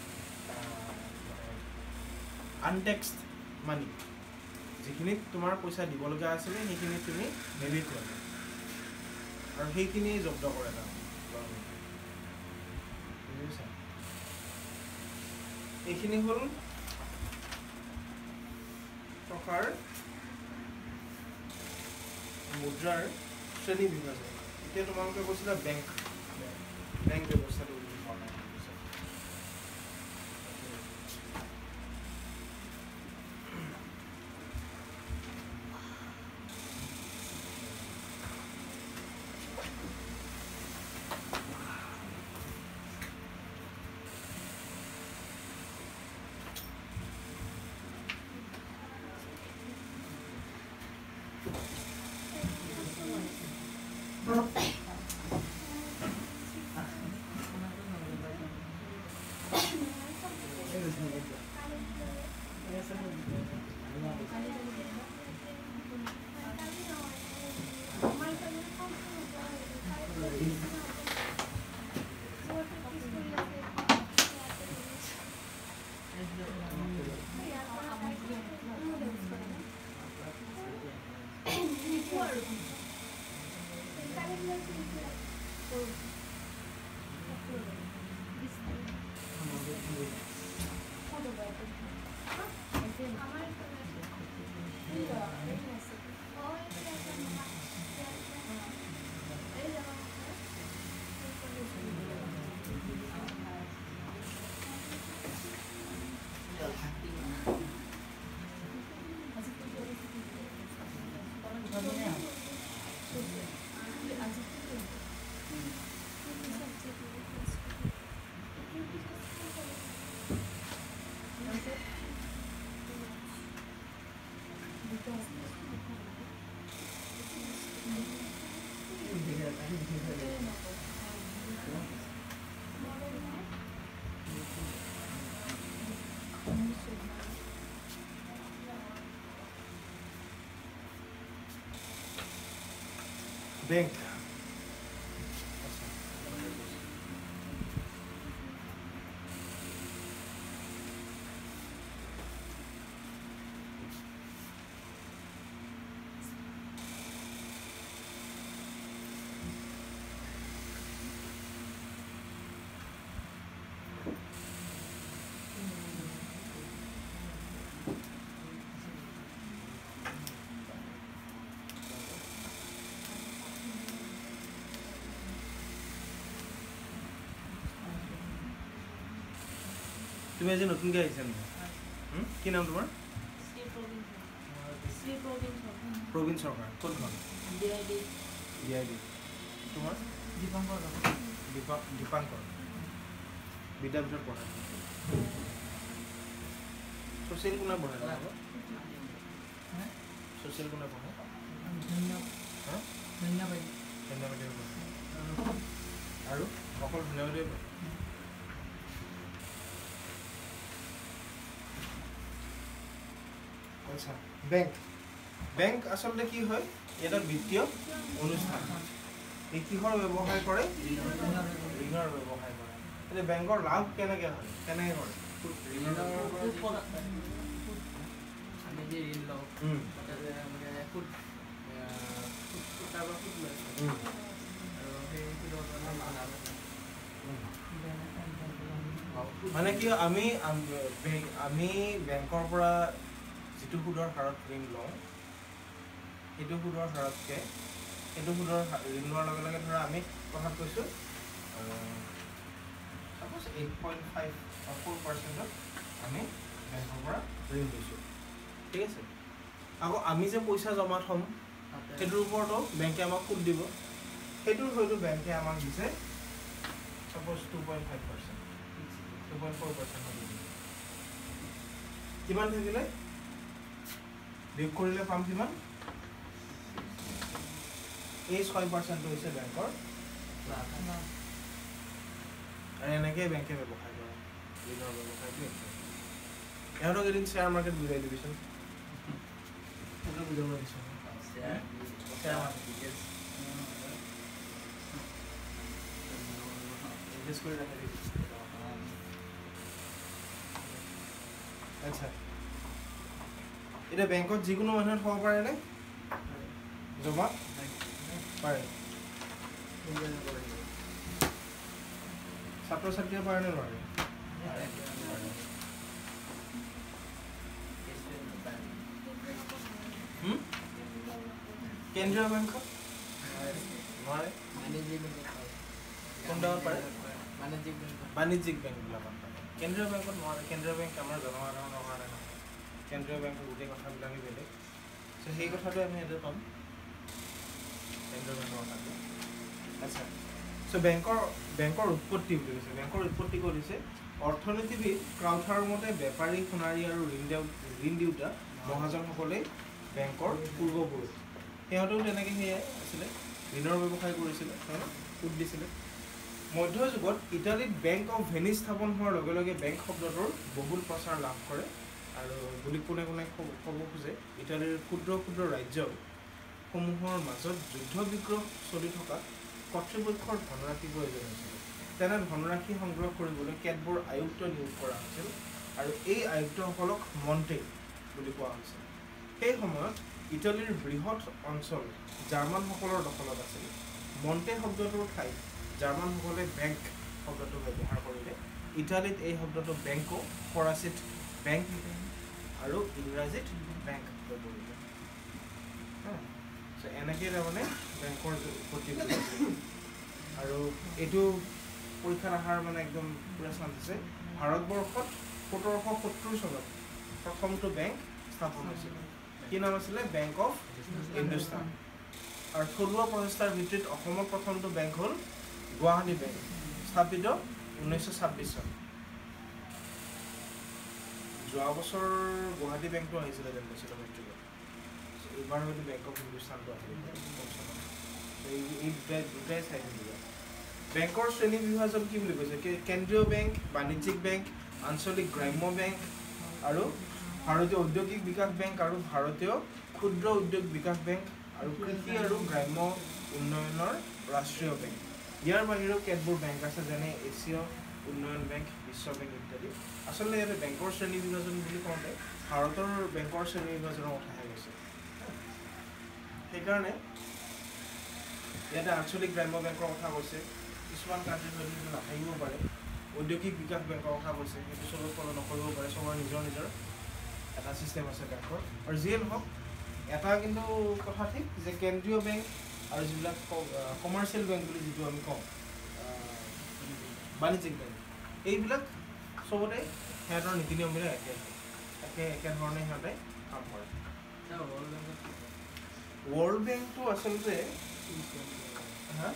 আনটেক্সড মানি, যিখিনিত তোমাৰ পইচা দিবলগীয়া আছিলে সেইখিনি তুমি নেদেখুৱালা, আৰু সেইখিনি জব্দ কৰে তাৰমানে। বুজি পাইছা? এইখিনি হ'ল টকাৰ মুদ্ৰাৰ শ্ৰেণী বিভাজন। এতিয়া তোমালোকে কৈছিলা বেংক বেংক ব্যৱস্থাটো বুলি কোৱা নাই। Bank. তুমি আজি নতুনকে আহিছা নেকি? কি নাম তোমাৰ? প্ৰবীণ চৰকাৰ। কোনখন? D I D. তোমাৰ? দীপাংকৰ দীপাংকৰ বিদ্যাপীঠত পঢ়া। ছ'চিয়েল কোনে পঢ়াই? ছ'চিয়েল কোনে পঢ়াই? ধন্যবাদ। ধন্যবাদে পঢ়াই আৰু অকল ধন্যবাদে পঢ়াই। আচ্ছা, বেংক বেংক আচলতে কি হয়? এটা বিত্তীয় অনুষ্ঠান। এই কিহৰ ব্যৱসায় কৰে? ঋণৰ ব্যৱসায় কৰে। এতিয়া বেংকৰ লাভ কেনেকৈ হয়? কেনেকৈ কৰে? আমি যে ঋণ লওঁ মানে সুদ তাৰ পৰা সুদ লয় আৰু সেই সুদৰ কাৰণে লাভ মানে কি আমি আমি বেংকৰ পৰা যিটো সুদৰ হাৰত ঋণ লওঁ সেইটো সুদৰ হাৰতকৈ সেইটো সুদৰ ঋণ লোৱাৰ লগে লগে ধৰা আমি কথাত কৈছোঁ suppose eight point five four পাৰ্চেণ্টত আমি বেংকৰ পৰা ঋণ লৈছোঁ, ঠিক আছে। আকৌ আমি যে পইচা জমা থ'ম সেইটোৰ ওপৰতো বেংকে আমাক সুদ দিব। সেইটোৰ হয়তো বেংকে আমাক দিছে suppose two point five percent two point four percent কিমান থাকিলে বিয়োগ কৰিলে পাম কিমান? এই ছয় পাৰ্চেণ্টটো হৈছে বেংকৰ লাভ। আৰু এনেকৈ বেংকে ব্যৱসায় কৰে। ঋণৰ ব্যৱসায়টো ইহঁতক এদিন শ্বেয়াৰ মাৰ্কেট বুজাই দিবিচোন। সেইটো বুজাব দিছোঁ শ্বেয়াৰ মাৰ্কেট ইনভেষ্ট কৰি ৰাখি দিছোঁ। আচ্ছা, এতিয়া বেংকত যিকোনো মানুহে থ'ব পাৰেনে? জমা পাৰে। ছাত্ৰ ছাত্ৰীয়ে পাৰেনে নোৱাৰে? কেন্দ্ৰীয় বেংকত নোৱাৰে। কোনটাত পাৰে? বাণিজ্যিক বেংকবিলাকত পাৰে। কেন্দ্ৰীয় বেংকত নোৱাৰে। কেন্দ্ৰীয় বেংক আমাৰ জনসাধাৰণৰ কাৰণে নহয়। কেন্দ্ৰীয় বেংকৰ গোটেই কথাবিলাকেই বেলেগ। চ' সেই কথাটো আমি ইয়াতে পাম কেন্দ্ৰীয় বেংকৰ কথাটো। আচ্ছা, চ' বেংকৰ বেংকৰ উৎপত্তি বুলি কৈছে। বেংকৰ উৎপত্তি ক'ত হৈছে? অৰ্থনীতিবিদ ক্ৰাউথাৰৰ মতে বেপাৰী, সোণাৰী আৰু ঋণ দিওঁ ঋণ দিওঁতা মহাজনসকলেই বেংকৰ পূৰ্বপুৰুষ। সিহঁতেও তেনেকৈ সেয়াই আছিলে, ঋণৰ ব্যৱসায় কৰিছিলে, হয় সুদ দিছিলে। মধ্যযুগত ইটালীত বেংক অফ ভেনিছ স্থাপন হোৱাৰ লগে লগে বেংক শব্দটোৰ বহুল প্ৰচাৰ লাভ কৰে আৰু বুলি কোনে কোনে ক'ব খোজে ইটালীৰ ক্ষুদ্ৰ ক্ষুদ্ৰ ৰাজ্যসমূহৰ মাজত যুদ্ধ বিগ্ৰহ চলি থকা কৰ্তৃপক্ষৰ ধনৰাশিৰ প্ৰয়োজন হৈছিল। তেনে ধনৰাশি সংগ্ৰহ কৰিবলৈ কেতবোৰ আয়ুক্ত নিয়োগ কৰা হৈছিল আৰু এই আয়ুক্তসকলক মন্টে বুলি কোৱা হৈছিল। সেই সময়ত ইটালীৰ বৃহৎ অঞ্চল জাৰ্মানসকলৰ দখলত আছিল। মন্টে শব্দটোৰ ঠাইত জাৰ্মানসকলে বেংক শব্দটো ব্যৱহাৰ কৰিলে। ইটালীত এই শব্দটো বেংকো, ফৰাচীত বেংক আৰু ইংৰাজীত বেংক কৰিলে। এনেকৈ তাৰমানে বেংকৰ উৎপত্তি আৰু এইটো পৰীক্ষাত অহাৰ মানে একদম পুৰা চান্স আছে। ভাৰতবৰ্ষত সোতৰশ সত্তৰ চনত প্ৰথমটো বেংক স্থাপন হৈছিল। কি নাম আছিলে? Bank of Hindustan. আৰু থলুৱা প্ৰচেষ্টাৰ ভিত্তিত অসমত প্ৰথমটো বেংক হ'ল গুৱাহাটী বেংক, স্থাপিত ঊনৈছশ ছাব্বিছ চন। যোৱা বছৰ গুৱাহাটী বেংকটো আহিছিলে যেন পাইছিলোঁ মেট্ৰিকত। এইবাৰ হয়তো বেংক অফ হিন্দুস্তানটো আহিলে। এই দুটাই দুটাই চাই থাকিব। বেংকৰ শ্ৰেণী বিভাজন কি বুলি কৈছে? কেন্দ্ৰীয় বেংক, বাণিজ্যিক বেংক, আঞ্চলিক গ্ৰাম্য বেংক আৰু ভাৰতীয় ঔদ্যোগিক বিকাশ বেংক আৰু ভাৰতীয় ক্ষুদ্ৰ উদ্যোগ বিকাশ বেংক আৰু কৃষি আৰু গ্ৰাম্য উন্নয়নৰ ৰাষ্ট্ৰীয় বেংক। ইয়াৰ বাহিৰেও কেতবোৰ বেংক আছে যেনে এছিয় উন্নয়ন বেংক, বিশ্ব বেংক ইত্যাদি। আচলতে ইয়াতে বেংকৰ শ্ৰেণী বিভাজন বুলি কওঁতে ভাৰতৰ বেংকৰ শ্ৰেণী বিভাজনৰ কথাহে কৈছে। সেইকাৰণে ইয়াতে আঞ্চলিক গ্ৰাম্য বেংকৰ কথা কৈছে। কিছুমান কাণ্ট্ৰিত হয়তো নাথাকিব পাৰে। ঔদ্যোগিক বিকাশ বেংকৰ কথা কৈছে, সেইটো চবে ফল' নকৰিব পাৰে। চবৰে নিজৰ নিজৰ এটা ছিষ্টেম আছে বেংকৰ। আৰু যিয়ে নহওক এটা কিন্তু কথা ঠিক যে কেন্দ্ৰীয় বেংক আৰু যিবিলাক কমাৰ্চিয়েল বেংক বুলি যিটো আমি কওঁ, বাণিজ্যিক বেংক, এইবিলাক চবতে সিহঁতৰ নীতি নিয়মবিলাক একে একে একেধৰণে সিহঁতে কাম কৰে। ৱৰ্ল্ড বেংকটো আচলতে হা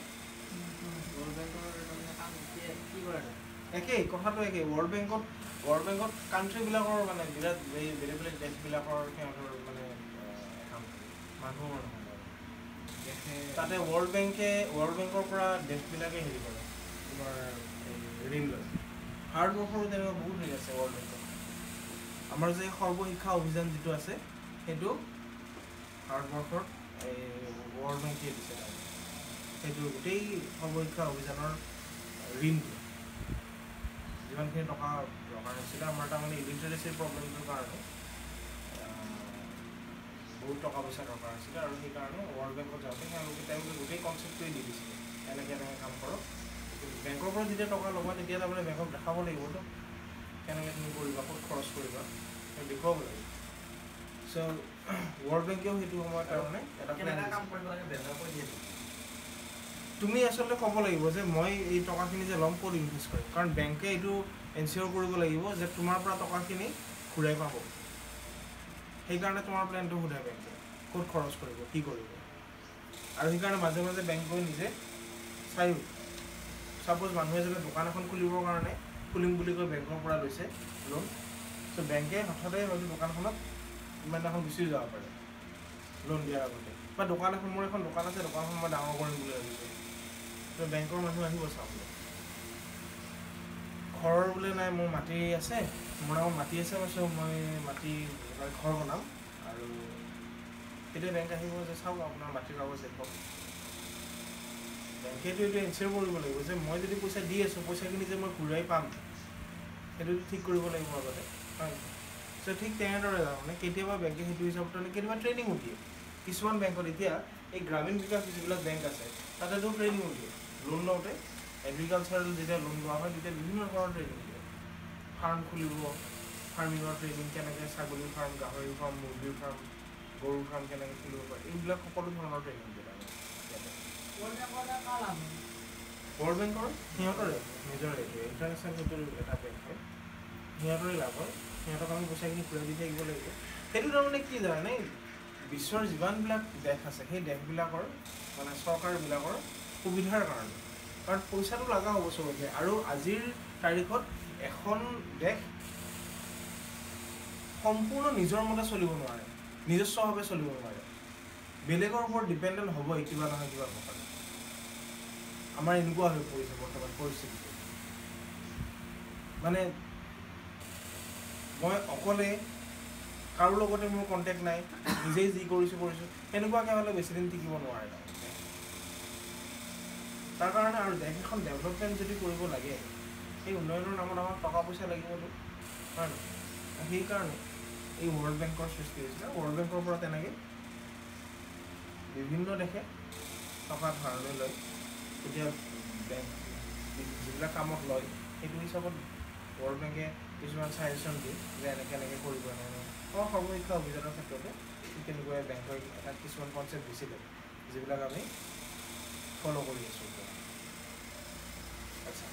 একেই, কথাটো একেই। ৱৰ্ল্ড বেংকত ৱৰ্ল্ড বেংকত কাণ্ট্ৰিবিলাকৰ মানে বিৰাট বেলেগ বেলেগ দেশবিলাকৰ সিহঁতৰ মানে মানুহৰ নহয়। তাতে ৱৰ্ল্ড বেংকে ৱৰ্ল্ড বেংকৰ পৰা দেশবিলাকে হেৰি কৰে, তোমাৰ ঋণ লয়। ভাৰতবৰ্ষৰো তেনেকুৱা বহুত হেৰি আছে ৱৰ্ল্ড বেংকত। আমাৰ যে সৰ্বশিক্ষা অভিযান যিটো আছে সেইটো ভাৰতবৰ্ষত এই ৱৰ্ল্ড বেংকে দিছে। সেইটো গোটেই সৰ্বশিক্ষা অভিযানৰ ঋণটো যিমানখিনি টকা দৰকাৰ হৈছিলে, আমাৰ তাৰমানে ইলিটাৰেচিৰ প্ৰব্লেমটোৰ কাৰণে বহুত টকা পইচা দৰকাৰ হৈছিলে আৰু সেইকাৰণে ৱৰ্ল্ড বেংকত যাওঁতে তেওঁলোকে তেওঁলোকে গোটেই কনচেপ্টটোৱে দি দিছিলে, এনেকৈ এনেকৈ কাম কৰক। বেংকৰ পৰা যেতিয়া টকা ল'বা তেতিয়া তাৰমানে বেংকক দেখাব লাগিবতো কেনেকৈ তুমি কৰিবা, ক'ত খৰচ কৰিবা, সেইটো দেখুৱাব লাগিব। চ' ৱৰ্ল্ড বেংকেও সেইটো সময়ত তাৰমানে এটা কাম কৰিব লাগে, বেংকৰ কৰি দিয়ে। তুমি আচলতে ক'ব লাগিব যে মই এই টকাখিনি যে ল'ম ক'ত ইনভেষ্ট কৰিম, কাৰণ বেংকে এইটো এনচিয়'ৰ কৰিব লাগিব যে তোমাৰ পৰা টকাখিনি ঘূৰাই পাব। সেইকাৰণে তোমাৰ প্লেনটো সোধে বেংকে, ক'ত খৰচ কৰিব, কি কৰিব। আৰু সেইকাৰণে মাজে মাজে বেংকে নিজে চায়ো। ছাপ'জ মানুহে যদি দোকান এখন খুলিবৰ কাৰণে খুলিম বুলি কৈ বেংকৰ পৰা লৈছে লোন, চ' বেংকে হঠাতে হয়তো দোকানখনত ইমান এখন গুচি যাব পাৰে লোন দিয়াৰ আগতে। বা দোকান এখন, মোৰ এখন দোকান আছে, দোকানখন মই ডাঙৰ কৰিম বুলি ভাবিছোঁ, ত' বেংকৰ মানুহ আহিব চাবলৈ। ঘৰৰ বোলে নাই, মোৰ মাটি আছে, মোৰ আকৌ মাটি আছে, কৈছোঁ মই মাটি ঘৰ বনাম। আৰু তেতিয়া বেংক আহিব যে চাওক আপোনাৰ মাটিৰ কাগজ দেখুৱাওক। বেংকেতো এইটো এনচিয়'ৰ কৰিব লাগিব যে মই যদি পইচা দি আছোঁ, পইচাখিনি যে মই ঘূৰাই পাম সেইটোতো ঠিক কৰিব লাগিব আগতে, হয়। চ' ঠিক তেনেদৰে তাৰমানে কেতিয়াবা বেংকে সেইটো হিচাপত কেতিয়াবা ট্ৰেইনিঙো দিয়ে। কিছুমান বেংকত এতিয়া এই গ্ৰামীণ বিকাশ যিবিলাক বেংক আছে তাতেতো ট্ৰেইনিঙো দিয়ে। লোন লওঁতে এগ্ৰিকালচাৰেল যেতিয়া লোন লোৱা হয় তেতিয়া বিভিন্ন ধৰণৰ ট্ৰেইনিং দিয়ে। ফাৰ্ম খুলিব, ফাৰ্মিঙৰ ট্ৰেইনিং, কেনেকৈ ছাগলীৰ ফাৰ্ম, গাহৰি ফাৰ্ম, মুৰ্গীৰ ফাৰ্ম, গৰুৰ ফাৰ্ম কেনেকৈ খুলিব পাৰে, এইবিলাক সকলো ধৰণৰ ট্ৰেইনিং দিয়ে তাৰমানে। ৱৰ্ল্ড বেংকৰ সিহঁতৰে নিজৰে ইণ্টাৰনেশ্যনেল সেইটো এটা বেংক হয়, সিহঁতৰে লাভ হয়। সিহঁতক আমি পইচাখিনি ঘূৰাই দি থাকিব লাগিব। সেইটো তাৰমানে কি জানে, বিশ্বৰ যিমানবিলাক দেশ আছে সেই দেশবিলাকৰ মানে চৰকাৰবিলাকৰ সুবিধাৰ কাৰণে, কাৰণ পইচাটো লগা হ'ব চবকে। আৰু আজিৰ তাৰিখত এখন দেশ সম্পূৰ্ণ নিজৰ মতে চলিব নোৱাৰে, নিজস্বভাৱে চলিব নোৱাৰে, বেলেগৰ ওপৰত ডিপেণ্ডেণ্ট হ'বই কিবা নহয় কিবা প্ৰকাৰে। আমাৰ এনেকুৱা হৈ পৰিছে বৰ্তমান পৰিস্থিতি মানে মই অকলে কাৰো লগতে মোৰ কণ্টেক্ট নাই নিজেই যি কৰিছোঁ কৰিছোঁ সেনেকুৱাকৈ হ'লে বেছিদিন টিকিব নোৱাৰে তাৰ কাৰণে আৰু দেশ এখন ডেভেলপমেণ্ট যদি কৰিব লাগে সেই উন্নয়নৰ নামত আমাক টকা পইচা লাগিবতো হয় নহয় সেইকাৰণে এই ৱৰ্ল্ড বেংকৰ সৃষ্টি হৈছিলে ৱৰ্ল্ড বেংকৰ পৰা তেনেকৈ বিভিন্ন দেশে টকা ধাৰলৈ লয় এতিয়া বেংক যিবিলাক কামত লয় সেইটো হিচাপত ৱৰ্ল্ড বেংকে কিছুমান ছাজেশ্যন দিয়ে যে এনেকৈ এনেকৈ কৰিব এনেকৈ আমাৰ সৰ্বশিক্ষা অভিযানৰ ক্ষেত্ৰতে তেনেকুৱাই বেংকৰ এটা কিছুমান কনচেপ্ট দিছিলে যিবিলাক আমি ফ'ল' কৰি আছোঁ আচ্ছা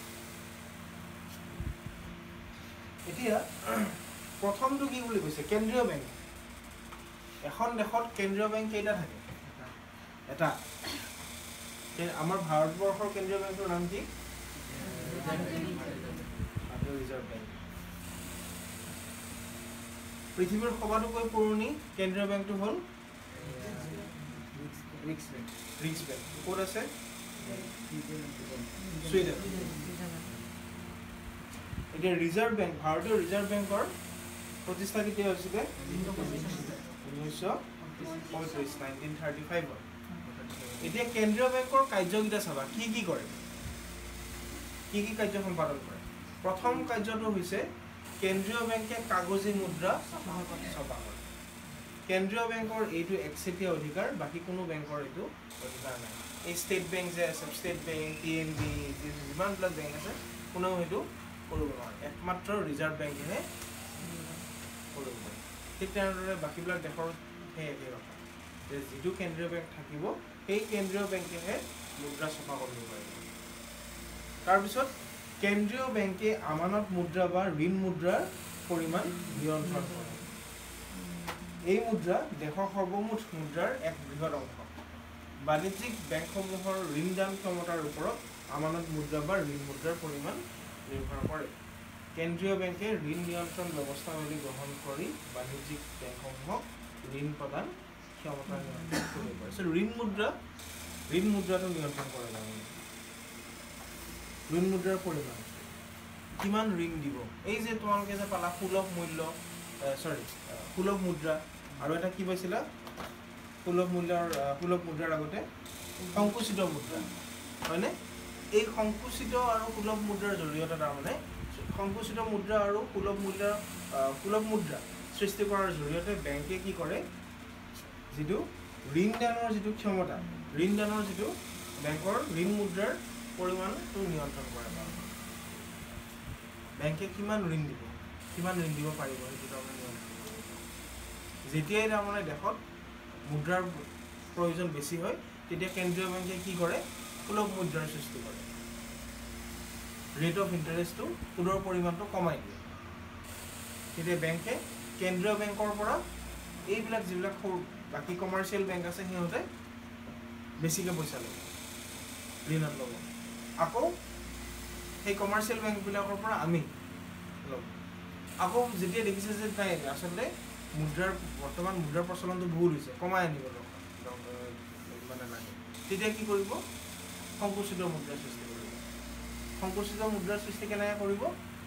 এতিয়া প্ৰথমটো কি বুলি কৈছে কেন্দ্ৰীয় বেংক এখন দেশত কেন্দ্ৰীয় বেংক কেইটা থাকে এটা আমাৰ ভাৰতবৰ্ষৰ কেন্দ্ৰীয় বেংকৰ নাম কি ৰিজাৰ্ভ বেংক পৃথিৱীৰ সবাতোকৈ পুৰণি কেন্দ্ৰীয় বেংকটো হ'ল ৰিক্স বেংক ৰিক্স বেংক ক'ত আছে ছুইডেন এতিয়া ৰিজাৰ্ভ বেংক ভাৰতীয় ৰিজাৰ্ভ বেংকৰ প্ৰতিষ্ঠা কেতিয়া হৈছিলে ঊনৈছশ পঁয়ত্ৰিছ নাইনটিন থাৰ্টি ফাইভত এতিয়া কেন্দ্ৰীয় বেংকৰ কাৰ্যকেইটা চাবা কি কি কৰে কি কি কাৰ্য সম্পাদন কৰে প্ৰথম কাৰ্যটো হৈছে কেন্দ্ৰীয় বেংকে কাগজী মুদ্ৰা ছপা কৰে কেন্দ্ৰীয় বেংকৰ এইটো একচেটীয়া অধিকাৰ বাকী কোনো বেংকৰ এইটো অধিকাৰ নাই এই ষ্টেট বেংক যে আছে state bank P N B যিমানবিলাক বেংক আছে কোনেও সেইটো কৰিব নোৱাৰে একমাত্ৰ ৰিজাৰ্ভ বেংকেহে কৰিব পাৰে ঠিক তেনেদৰে বাকীবিলাক দেশৰ সেই একেই কথা যে যিটো কেন্দ্ৰীয় বেংক থাকিব সেই কেন্দ্ৰীয় বেংকেহে মুদ্ৰা ছপা কৰিব পাৰিব তাৰপিছত কেন্দ্ৰীয় বেংকে আমানত মুদ্ৰা বা ঋণ মুদ্ৰাৰ পৰিমাণ নিয়ন্ত্ৰণ কৰে এই মুদ্ৰা দেশৰ সৰ্বমুঠ মুদ্ৰাৰ এক বৃহৎ অংশ বাণিজ্যিক বেংকসমূহৰ ঋণদান ক্ষমতাৰ ওপৰত আমানত মুদ্ৰা বা ঋণ মুদ্ৰাৰ পৰিমাণ নিৰ্ভৰ কৰে কেন্দ্ৰীয় বেংকে ঋণ নিয়ন্ত্ৰণ ব্যৱস্থাৱলী গ্ৰহণ কৰি বাণিজ্যিক বেংকসমূহক ঋণ প্ৰদান ক্ষমতা নিয়ন্ত্ৰণ কৰিব পাৰে ঋণ মুদ্ৰা ঋণ মুদ্ৰাটো নিয়ন্ত্ৰণ কৰে তাৰমানে ঋণ মুদ্ৰাৰ পৰিমাণ কিমান ঋণ দিব এই যে তোমালোকে যে পালা সুলভ মূল্য চৰি সুলভ মুদ্ৰা আৰু এটা কি পাইছিলা সুলভ মূল্যৰ সুলভ মুদ্ৰাৰ আগতে সংকুচিত মুদ্ৰা হয়নে এই সংকুচিত আৰু সুলভ মুদ্ৰাৰ জৰিয়তে তাৰমানে সংকুচিত মুদ্ৰা আৰু সুলভ মূল্যৰ সুলভ মুদ্ৰা সৃষ্টি কৰাৰ জৰিয়তে বেংকে কি কৰে যিটো ঋণ দানৰ যিটো ক্ষমতা ঋণ দানৰ যিটো বেংকৰ ঋণ মুদ্ৰাৰ পৰিমাণটো নিয়ন্ত্ৰণ কৰে বেংকে কিমান ঋণ দিব কিমান ঋণ দিব পাৰিব সেইটো তাৰমানে নিয়ন্ত্ৰণ কৰিব যেতিয়াই তাৰমানে দেশত মুদ্ৰাৰ প্ৰয়োজন বেছি হয় তেতিয়া কেন্দ্ৰীয় বেংকে কি কৰে সুলভ মুদ্ৰাৰ সৃষ্টি কৰে ৰেট অফ ইণ্টাৰেষ্টটো সুদৰ পৰিমাণটো কমাই দিয়ে তেতিয়া বেংকে কেন্দ্ৰীয় বেংকৰ পৰা এইবিলাক যিবিলাক সৰু বাকী কমাৰ্চিয়েল বেংক আছে সিহঁতে বেছিকৈ পইচা ল'ব ঋণত ল'ব আকৌ সেই কমাৰ্চিয়েল বেংকবিলাকৰ পৰা আমি ল'ব আকৌ যেতিয়া দেখিছে যে নাই আচলতে মুদ্ৰাৰ বৰ্তমান মুদ্ৰাৰ প্ৰচলনটো বহুত হৈছে কমাই আনিব মানে লাগে তেতিয়া কি কৰিব সংকুচিত মুদ্ৰাৰ সৃষ্টি কৰিব সংকুচিত মুদ্ৰাৰ সৃষ্টি কেনেকৈ কৰিব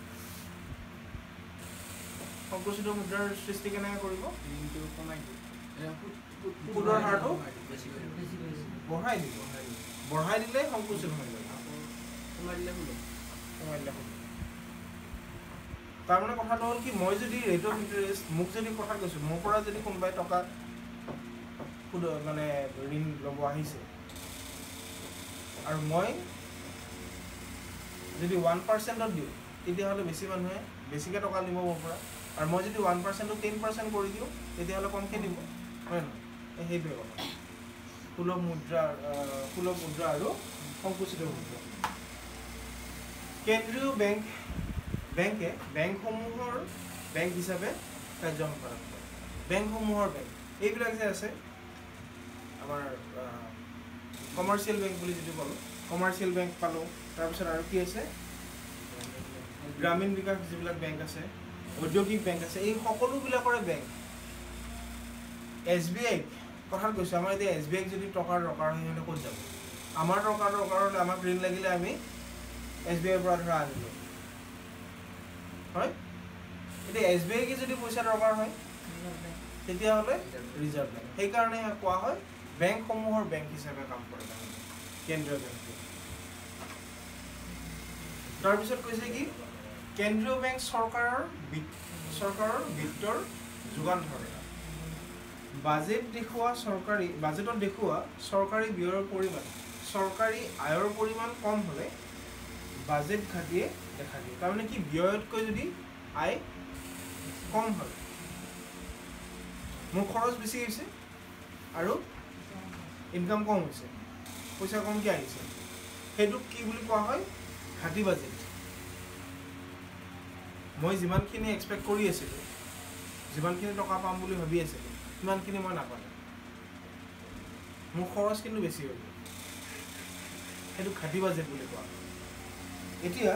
সংকুচিত মুদ্ৰাৰ সৃষ্টি কেনেকৈ কৰিব ঋণটো কমাই দিব সুদৰ হাৰটো বঢ়াই দিব বঢ়াই দিলে সংকুচিত হৈ যাব কমাই দিলে সুদ কমাই দিলে সুদ তাৰমানে কথাটো হ'ল কি মই যদি ৰেট অফ ইণ্টাৰেষ্ট মোক যদি কথা কৈছোঁ মোৰ পৰা যদি কোনোবাই টকা সুদ মানে ঋণ ল'ব আহিছে আৰু মই যদি ওৱান পাৰ্চেণ্টত দিওঁ তেতিয়াহ'লে বেছি মানুহে বেছিকৈ টকা দিব মোৰ পৰা আৰু মই যদি ওৱান পাৰ্চেণ্টটো টেন পাৰ্চেণ্ট কৰি দিওঁ তেতিয়াহ'লে কমকৈ দিব হয় নহয় সেইটোৱে কথা সুলভ মুদ্ৰা সুলভ মুদ্ৰা আৰু সংকুচিত মুদ্ৰা কেন্দ্ৰীয় বেংক বেংকে বেংকসমূহৰ বেংক হিচাপে কাৰ্য সম্পাদন কৰে বেংকসমূহৰ বেংক এইবিলাক যে আছে আমাৰ কমাৰ্চিয়েল বেংক বুলি যিটো ক'লোঁ কমাৰ্চিয়েল বেংক পালোঁ তাৰপিছত আৰু কি আছে গ্ৰামীণ বিকাশ যিবিলাক বেংক আছে ঔদ্যোগিক বেংক আছে এই সকলোবিলাকৰে বেংক এছ বি আই কথাত কৈছোঁ আমাৰ এতিয়া এছ বি আইক যদি টকাৰ দৰকাৰ হয় সিহঁতে ক'ত যাব আমাৰ টকা দৰকাৰ আমাক ঋণ লাগিলে আমি এছ বি আইৰ পৰা ধৰা আনিলোঁ হয় এতিয়া এছ বি আইকে যদি পইচা দৰকাৰ হয় তেতিয়াহ'লে ৰিজাৰ্ভ বেংক সেইকাৰণে কোৱা হয় বেংকসমূহৰ বেংক হিচাপে কাম কৰে কেন্দ্ৰীয় বেংকটো তাৰপিছত কৈছে কি কেন্দ্ৰীয় বেংক চৰকাৰৰ চৰকাৰৰ বিত্তৰ যোগান ধৰে বাজেট দেখুওৱা চৰকাৰী বাজেটত দেখুওৱা চৰকাৰী ব্যয়ৰ পৰিমাণ চৰকাৰী আয়ৰ পৰিমাণ কম হ'লে বাজেট ঘাটিয়ে দেখা দিয়ে তাৰমানে কি ব্যয়তকৈ যদি আয় কম হয় মোৰ খৰচ বেছি হৈছে আৰু ইনকাম কম হৈছে পইচা কমকৈ আহিছে সেইটোক কি বুলি কোৱা হয় ঘাটি বাজেট মই যিমানখিনি এক্সপেক্ট কৰি আছিলোঁ যিমানখিনি টকা পাম বুলি ভাবি আছিলোঁ সিমানখিনি মই নাপালোঁ মোৰ খৰচ কিন্তু বেছি হৈ গ'ল সেইটো ঘাটি বাজেট বুলি কোৱা হয় এতিয়া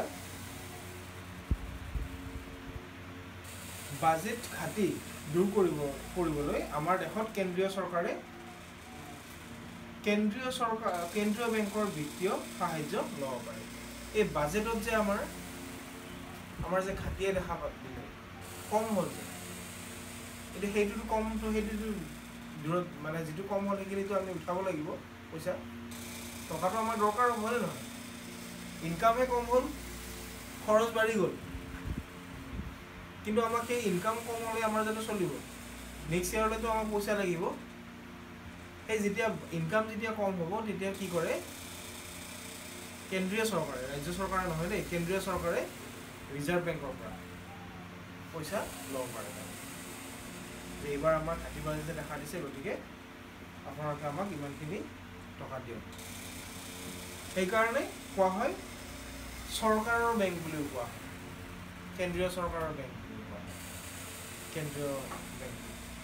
বাজেট ঘাটি দূৰ কৰিব কৰিবলৈ আমাৰ দেশত কেন্দ্ৰীয় চৰকাৰে কেন্দ্ৰীয় চৰকাৰ কেন্দ্ৰীয় বেংকৰ বিত্তীয় সাহায্য ল'ব পাৰে এই বাজেটত যে আমাৰ আমাৰ যে ঘাটিয়ে দেখা পাতিলে কম হ'ল যে এতিয়া সেইটোতো কমটো সেইটোতো দূৰত মানে যিটো কম হ'ল সেইখিনিতো আমি উঠাব লাগিব পইচা টকাটো আমাৰ দৰকাৰ হ'বনে নহয় ইনকামহে কম হ'ল খৰচ বাঢ়ি গ'ল কিন্তু আমাক সেই ইনকাম কম হ'লে আমাৰ জানো চলিব নেক্সট ইয়াৰলৈতো আমাক পইচা লাগিব সেই যেতিয়া ইনকাম যেতিয়া কম হ'ব তেতিয়া কি কৰে কেন্দ্ৰীয় চৰকাৰে ৰাজ্য চৰকাৰে নহয় দেই কেন্দ্ৰীয় চৰকাৰে ৰিজাৰ্ভ বেংকৰ পৰা পইচা ল'ব পাৰে যে এইবাৰ আমাৰ ঘাটি বাজেটে দেখা দিছে গতিকে আপোনালোকে আমাক ইমানখিনি টকা দিয়ক সেইকাৰণে কোৱা হয় চৰকাৰৰ বেংক বুলিও কোৱা হয় কেন্দ্ৰীয় চৰকাৰৰ বেংক বুলি কোৱা হয় কেন্দ্ৰীয় বেংক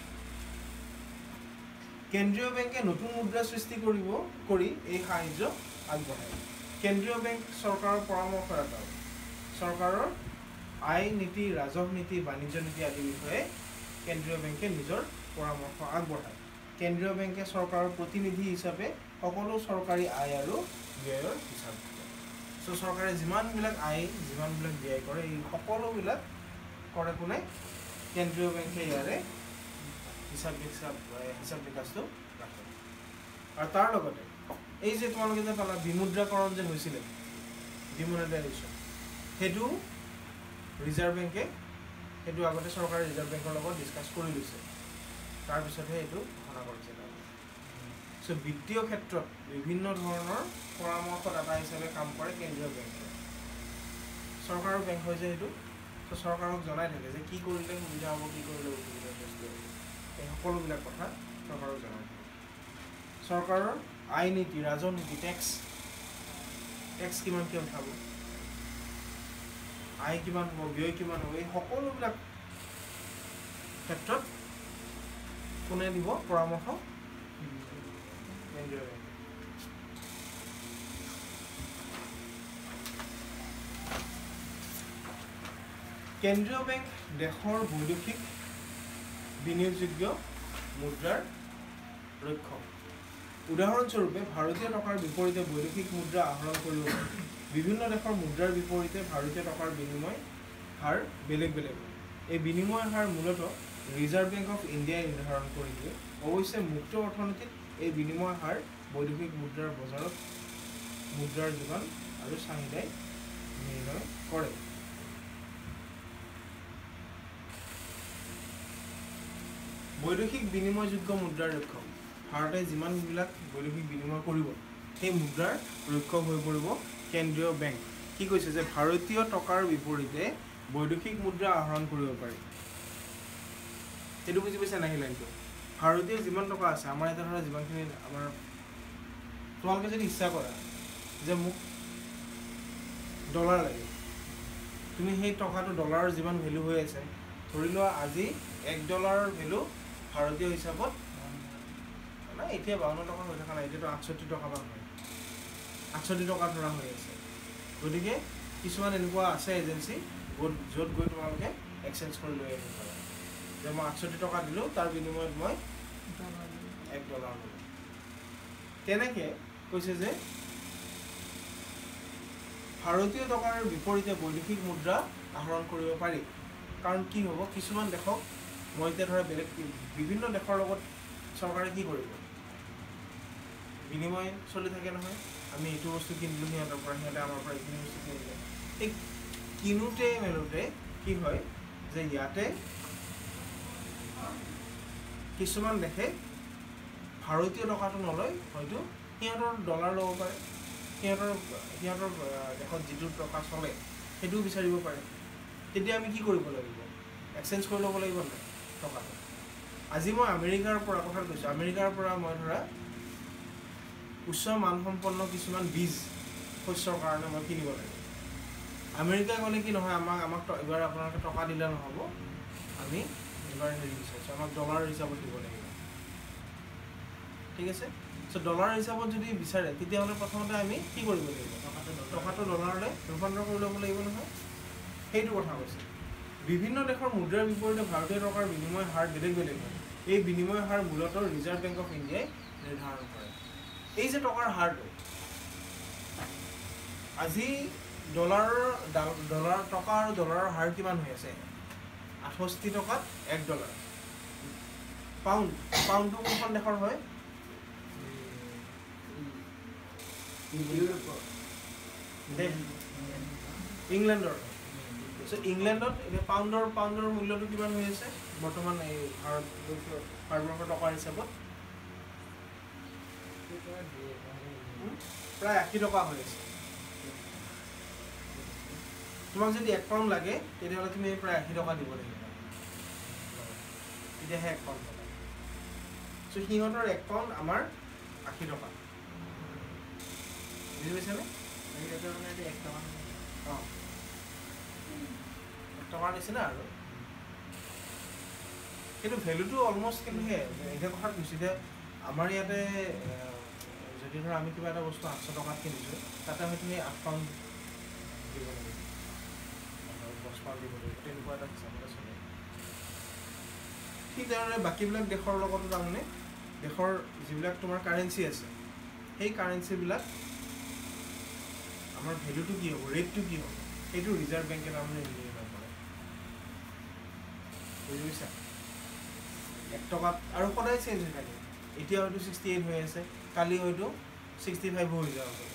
কেন্দ্ৰীয় বেংকে নতুন মুদ্ৰা সৃষ্টি কৰিব কৰি এই সাহায্য আগবঢ়ায় কেন্দ্ৰীয় বেংক চৰকাৰৰ পৰামৰ্শদাতা চৰকাৰৰ আয় নীতি ৰাজহ নীতি বাণিজ্য নীতি আদি বিষয়ে কেন্দ্ৰীয় বেংকে নিজৰ পৰামৰ্শ আগবঢ়ায় কেন্দ্ৰীয় বেংকে চৰকাৰৰ প্ৰতিনিধি হিচাপে সকলো চৰকাৰী আয় আৰু ব্যয়ৰ হিচাপ দিয়ে চ' চৰকাৰে যিমানবিলাক আয় যিমানবিলাক ব্যয় কৰে এই সকলোবিলাক কৰে কোনে কেন্দ্ৰীয় বেংকে ইয়াৰে হিচাপ হিচাপ হিচাপ বিকাশটো ৰাখে আৰু তাৰ লগতে এই যে তোমালোকে যে পালা বিমুদ্ৰাকৰণ যে হৈছিলে ডিমনেটাইজেশ্যন সেইটো ৰিজাৰ্ভ বেংকে সেইটো আগতে চৰকাৰে ৰিজাৰ্ভ বেংকৰ লগত ডিছকাছ কৰি লৈছে তাৰপিছতহে এইটো ঘোষণা কৰিছে চ' বিত্তীয় ক্ষেত্ৰত বিভিন্ন ধৰণৰ পৰামৰ্শদাতা হিচাপে কাম কৰে কেন্দ্ৰীয় বেংকে চৰকাৰৰ বেংক হৈছে সেইটো চ' চৰকাৰক জনাই থাকে যে কি কৰিলে সুবিধা হ'ব কি কৰিলে অসুবিধাৰ সৃষ্টি হ'ব এই সকলোবিলাক কথা চৰকাৰক জনাই থাকে চৰকাৰৰ আয় নীতি ৰাজনীতি টেক্স টেক্স কিমানকৈ উঠাব আয় কিমান হ'ব ব্যয় কিমান হ'ব এই সকলোবিলাক ক্ষেত্ৰত কোনে দিব পৰামৰ্শ কেন্দ্ৰীয় বেংক কেন্দ্ৰীয় বেংক দেশৰ বৈদেশিক বিনিয়োগযোগ্য মুদ্ৰাৰ ৰক্ষক উদাহৰণস্বৰূপে ভাৰতীয় টকাৰ বিপৰীতে বৈদেশিক মুদ্ৰা আহৰণ কৰিব পাৰে বিভিন্ন দেশৰ মুদ্ৰাৰ বিপৰীতে ভাৰতীয় টকাৰ বিনিময় হাৰ বেলেগ বেলেগ এই বিনিময় হাৰ মূলতঃ ৰিজাৰ্ভ বেংক অফ ইণ্ডিয়াই নিৰ্ধাৰণ কৰি দিয়ে অৱশ্যে মুক্ত অৰ্থনীতিত এই বিনিময় হাৰ বৈদেশিক মুদ্ৰাৰ বজাৰত মুদ্ৰাৰ যোগান আৰু চাহিদাই নিৰ্ণয় কৰে বৈদেশিক বিনিময়যোগ্য মুদ্ৰাৰ ৰক্ষক ভাৰতে যিমানবিলাক বৈদেশিক বিনিময় কৰিব সেই মুদ্ৰাৰ ৰক্ষক হৈ পৰিব কেন্দ্ৰীয় বেংক কি কৈছে যে ভাৰতীয় টকাৰ বিপৰীতে বৈদেশিক মুদ্ৰা আহৰণ কৰিব পাৰি সেইটো বুজি পাইছে নাই লাইনটো ভাৰতীয় যিমান টকা আছে আমাৰ এটা ধৰা যিমানখিনি আমাৰ তোমালোকে যদি ইচ্ছা কৰা যে মোক ডলাৰ লাগে তুমি সেই টকাটো ডলাৰৰ যিমান ভেলু হৈ আছে ধৰি লোৱা আজি এক ডলাৰৰ ভেলু ভাৰতীয় হিচাপত নাই এতিয়া বাৱন্ন টকা হৈ থকা নাই এতিয়াতো আঠষষ্ঠি টকা মান হয় আঠষষ্ঠি টকা ধৰা হৈ আছে গতিকে কিছুমান এনেকুৱা আছে এজেঞ্চি য'ত য'ত গৈ তোমালোকে এক্সচেঞ্জ কৰি লৈ আহিব পাৰা যে মই আঠষষ্ঠি টকা দিলোঁ তাৰ বিনিময়ত মই এক ডলাৰ ল'লোঁ তেনেকৈ কৈছে যে ভাৰতীয় টকাৰ বিপৰীতে বৈদেশিক মুদ্ৰা আহৰণ কৰিব পাৰি কাৰণ কি হ'ব কিছুমান দেশক মই এতিয়া ধৰা বেলেগ বিভিন্ন দেশৰ লগত চৰকাৰে কি কৰিব বিনিময় চলি থাকে নহয় আমি এইটো বস্তু কিনিলোঁ সিহঁতৰ পৰা সিহঁতে আমাৰ পৰা এইখিনি বস্তু কিনিলে এই কিনোতে মেলোতে কি হয় যে ইয়াতে কিছুমান দেশে ভাৰতীয় টকাটো নলয় হয়তো সিহঁতৰ ডলাৰ ল'ব পাৰে সিহঁতৰ সিহঁতৰ দেশত যিটো টকা চলে সেইটোও বিচাৰিব পাৰে তেতিয়া আমি কি কৰিব লাগিব এক্সচেঞ্জ কৰি ল'ব লাগিব নাই টকাটো আজি মই আমেৰিকাৰ পৰা কথা কৈছোঁ আমেৰিকাৰ পৰা মই ধৰা উচ্চ মানসম্পন্ন কিছুমান বীজ শস্যৰ কাৰণে মই কিনিব লাগিব আমেৰিকা গ'লে কি নহয় আমাক আমাক এবাৰ আপোনালোকে টকা দিলে নহ'ব আমি এবাৰ হেৰি বিচাৰিছোঁ আমাক ডলাৰ হিচাপত দিব লাগিব ঠিক আছে চ' ডলাৰ হিচাপত যদি বিচাৰে তেতিয়াহ'লে প্ৰথমতে আমি কি কৰিব লাগিব টকাটো ডলাৰলৈ ৰূপান্তৰ কৰি ল'ব লাগিব নহয় সেইটো কথা কৈছে বিভিন্ন দেশৰ মুদ্ৰাৰ বিপৰীতে ভাৰতীয় টকাৰ বিনিময় হাৰ বেলেগ বেলেগ হয় এই বিনিময় হাৰ মূলতঃ ৰিজাৰ্ভ বেংক অফ ইণ্ডিয়াই নিৰ্ধাৰণ কৰে এই যে টকাৰ হাৰটো আজি ডলাৰৰ ডলাৰ টকা আৰু ডলাৰৰ হাৰ কিমান হৈ আছে আঠষষ্ঠি টকাত এক ডলাৰ পাউণ্ড পাউণ্ডটো কোনখন দেশৰ হয় ইংলেণ্ডৰ চ' ইংলেণ্ডত এতিয়া পাউণ্ডৰ পাউণ্ডৰ মূল্যটো কিমান হৈ আছে বৰ্তমান এই ভাৰত ভাৰতবৰ্ষৰ টকাৰ হিচাপত প্ৰায় আশী টকা হৈ আছে তোমাক যদি এক পাউণ্ড লাগে তেতিয়াহ'লে তুমি প্ৰায় আশী টকা দিব লাগিব তেতিয়াহে এক পাউণ্ড পাবা চ' সিহঁতৰ এক পাউণ্ড আমাৰ আশী টকা বুজি পাইছেনে এক টকা অঁ এক টকাৰ নিচিনা আৰু কিন্তু ভেলুটো অলমষ্ট কিন্তু সেয়াই এতিয়া কথাত কৈছোঁ যে আমাৰ ইয়াতে যদি ধৰা আমি কিবা এটা বস্তু আঠশ টকাত কিনিছোঁ তাতে হয়তো সেই আঠ পাউণ্ড দিব লাগিব দহ পাউণ্ড দিব লাগিব তেনেকুৱা এটা হিচাপতে চলে ঠিক তেনেদৰে বাকীবিলাক দেশৰ লগতো তাৰমানে দেশৰ যিবিলাক তোমাৰ কাৰেঞ্চি আছে সেই কাৰেঞ্চিবিলাক আমাৰ ভেলুটো কি হ'ব ৰেটটো কি হ'ব সেইটো ৰিজাৰ্ভ বেংকে তাৰমানে নিৰ্ধাৰণ কৰে বুজি পাইছা এক টকাত আৰু সদায় চেঞ্জ হৈ থাকে এতিয়া হয়তো ছিক্সটি এইট হৈ আছে কালি হয়তো ছিক্সটি ফাইভ হৈ যাব পাৰে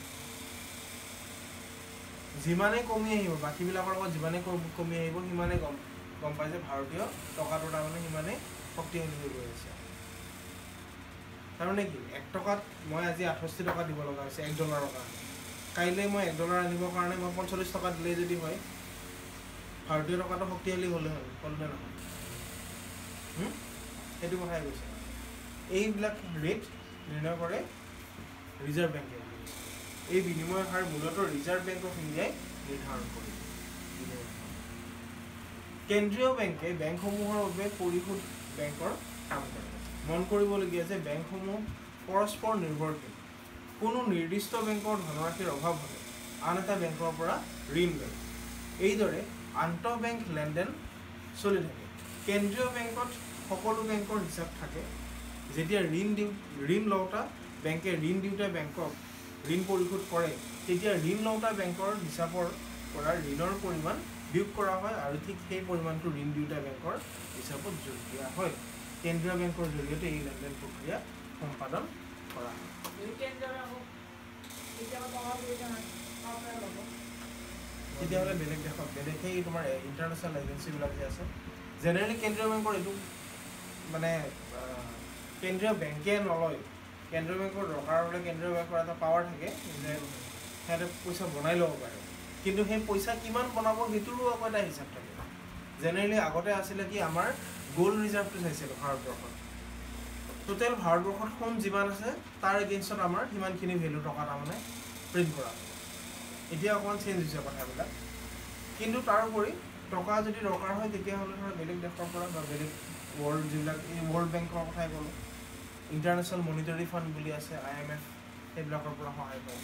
যিমানে কমি আহিব বাকীবিলাকৰ লগত যিমানে কমি আহিব সিমানে গম গম পাই যে ভাৰতীয় টকাটো তাৰমানে সিমানে শক্তিশালী হৈ গৈ আছে তাৰমানে কি এক টকাত মই আজি আঠষষ্ঠি টকা দিব লগা হৈছে এক ডলাৰৰ কাৰণে কাইলৈ মই এক ডলাৰ আনিবৰ কাৰণে মই পঞ্চল্লিছ টকা দিলে যদি হয় ভাৰতীয় টকাটো শক্তিশালী হ'লে হয় হ'লনে নহয় সেইটো কথাই কৈছে এইবিলাক ৰেট নিৰ্ণয় কৰে ৰিজাৰ্ভ বেংকে এই বিনিময় হাৰ মূলতঃ ৰিজাৰ্ভ বেংক অফ ইণ্ডিয়াই নিৰ্ধাৰণ কৰে কেন্দ্ৰীয় বেংকে বেংকসমূহৰ বাবে পৰিশোধ বেংকৰ কাম কৰে মন কৰিবলগীয়া যে বেংকসমূহ পৰস্পৰ নিৰ্ভৰশীল কোনো নিৰ্দিষ্ট বেংকৰ ধনৰাশিৰ অভাৱ হ'লে আন এটা বেংকৰ পৰা ঋণ লয় এইদৰে আন্তঃ বেংক লেনদেন চলি থাকে কেন্দ্ৰীয় বেংকত সকলো বেংকৰ হিচাপ থাকে যেতিয়া ঋণ দিওঁ ঋণ লওঁতা বেংকে ঋণ দিওঁতে বেংকক ঋণ পৰিশোধ কৰে তেতিয়া ঋণ লওঁতা বেংকৰ হিচাপৰ পৰা ঋণৰ পৰিমাণ বিয়োগ কৰা হয় আৰু ঠিক সেই পৰিমাণটো ঋণ দিওঁতা বেংকৰ হিচাপত যোগ দিয়া হয় কেন্দ্ৰীয় বেংকৰ জৰিয়তে এই লেনদেন প্ৰক্ৰিয়া সম্পাদন কৰা হয় তেতিয়াহ'লে বেলেগ দেশত বেলেগ সেই তোমাৰ ইণ্টাৰনেশ্যনেল এজেঞ্চিবিলাক যে আছে জেনেৰেলি কেন্দ্ৰীয় বেংকৰ এইটো মানে কেন্দ্ৰীয় বেংকে নলয় কেন্দ্ৰীয় বেংকৰ দৰকাৰ হ'লে কেন্দ্ৰীয় বেংকৰ এটা পাৱাৰ থাকে যে সিহঁতে পইচা বনাই ল'ব পাৰে কিন্তু সেই পইচা কিমান বনাব সেইটোৰো আকৌ এটা হিচাপ থাকে জেনেৰেলি আগতে আছিলে কি আমাৰ গ'ল্ড ৰিজাৰ্ভটো চাইছিলোঁ ভাৰতবৰ্ষত টোটেল ভাৰতবৰ্ষত সোণ যিমান আছে তাৰ এগেইনষ্টত আমাৰ সিমানখিনি ভেলু টকা তাৰমানে প্ৰিণ্ট কৰা এতিয়া অকণমান চেঞ্জ হৈছে কথাবিলাক কিন্তু তাৰোপৰি টকা যদি দৰকাৰ হয় তেতিয়াহ'লে ধৰা বেলেগ দেশৰ পৰা বা বেলেগ ৱৰ্ল্ড যিবিলাক এই ৱৰ্ল্ড বেংকৰ কথাই ক'লোঁ ইণ্টাৰনেশ্যনেল মনিটাৰী ফাণ্ড বুলি আছে আই এম এফ সেইবিলাকৰ পৰা সহায় পায়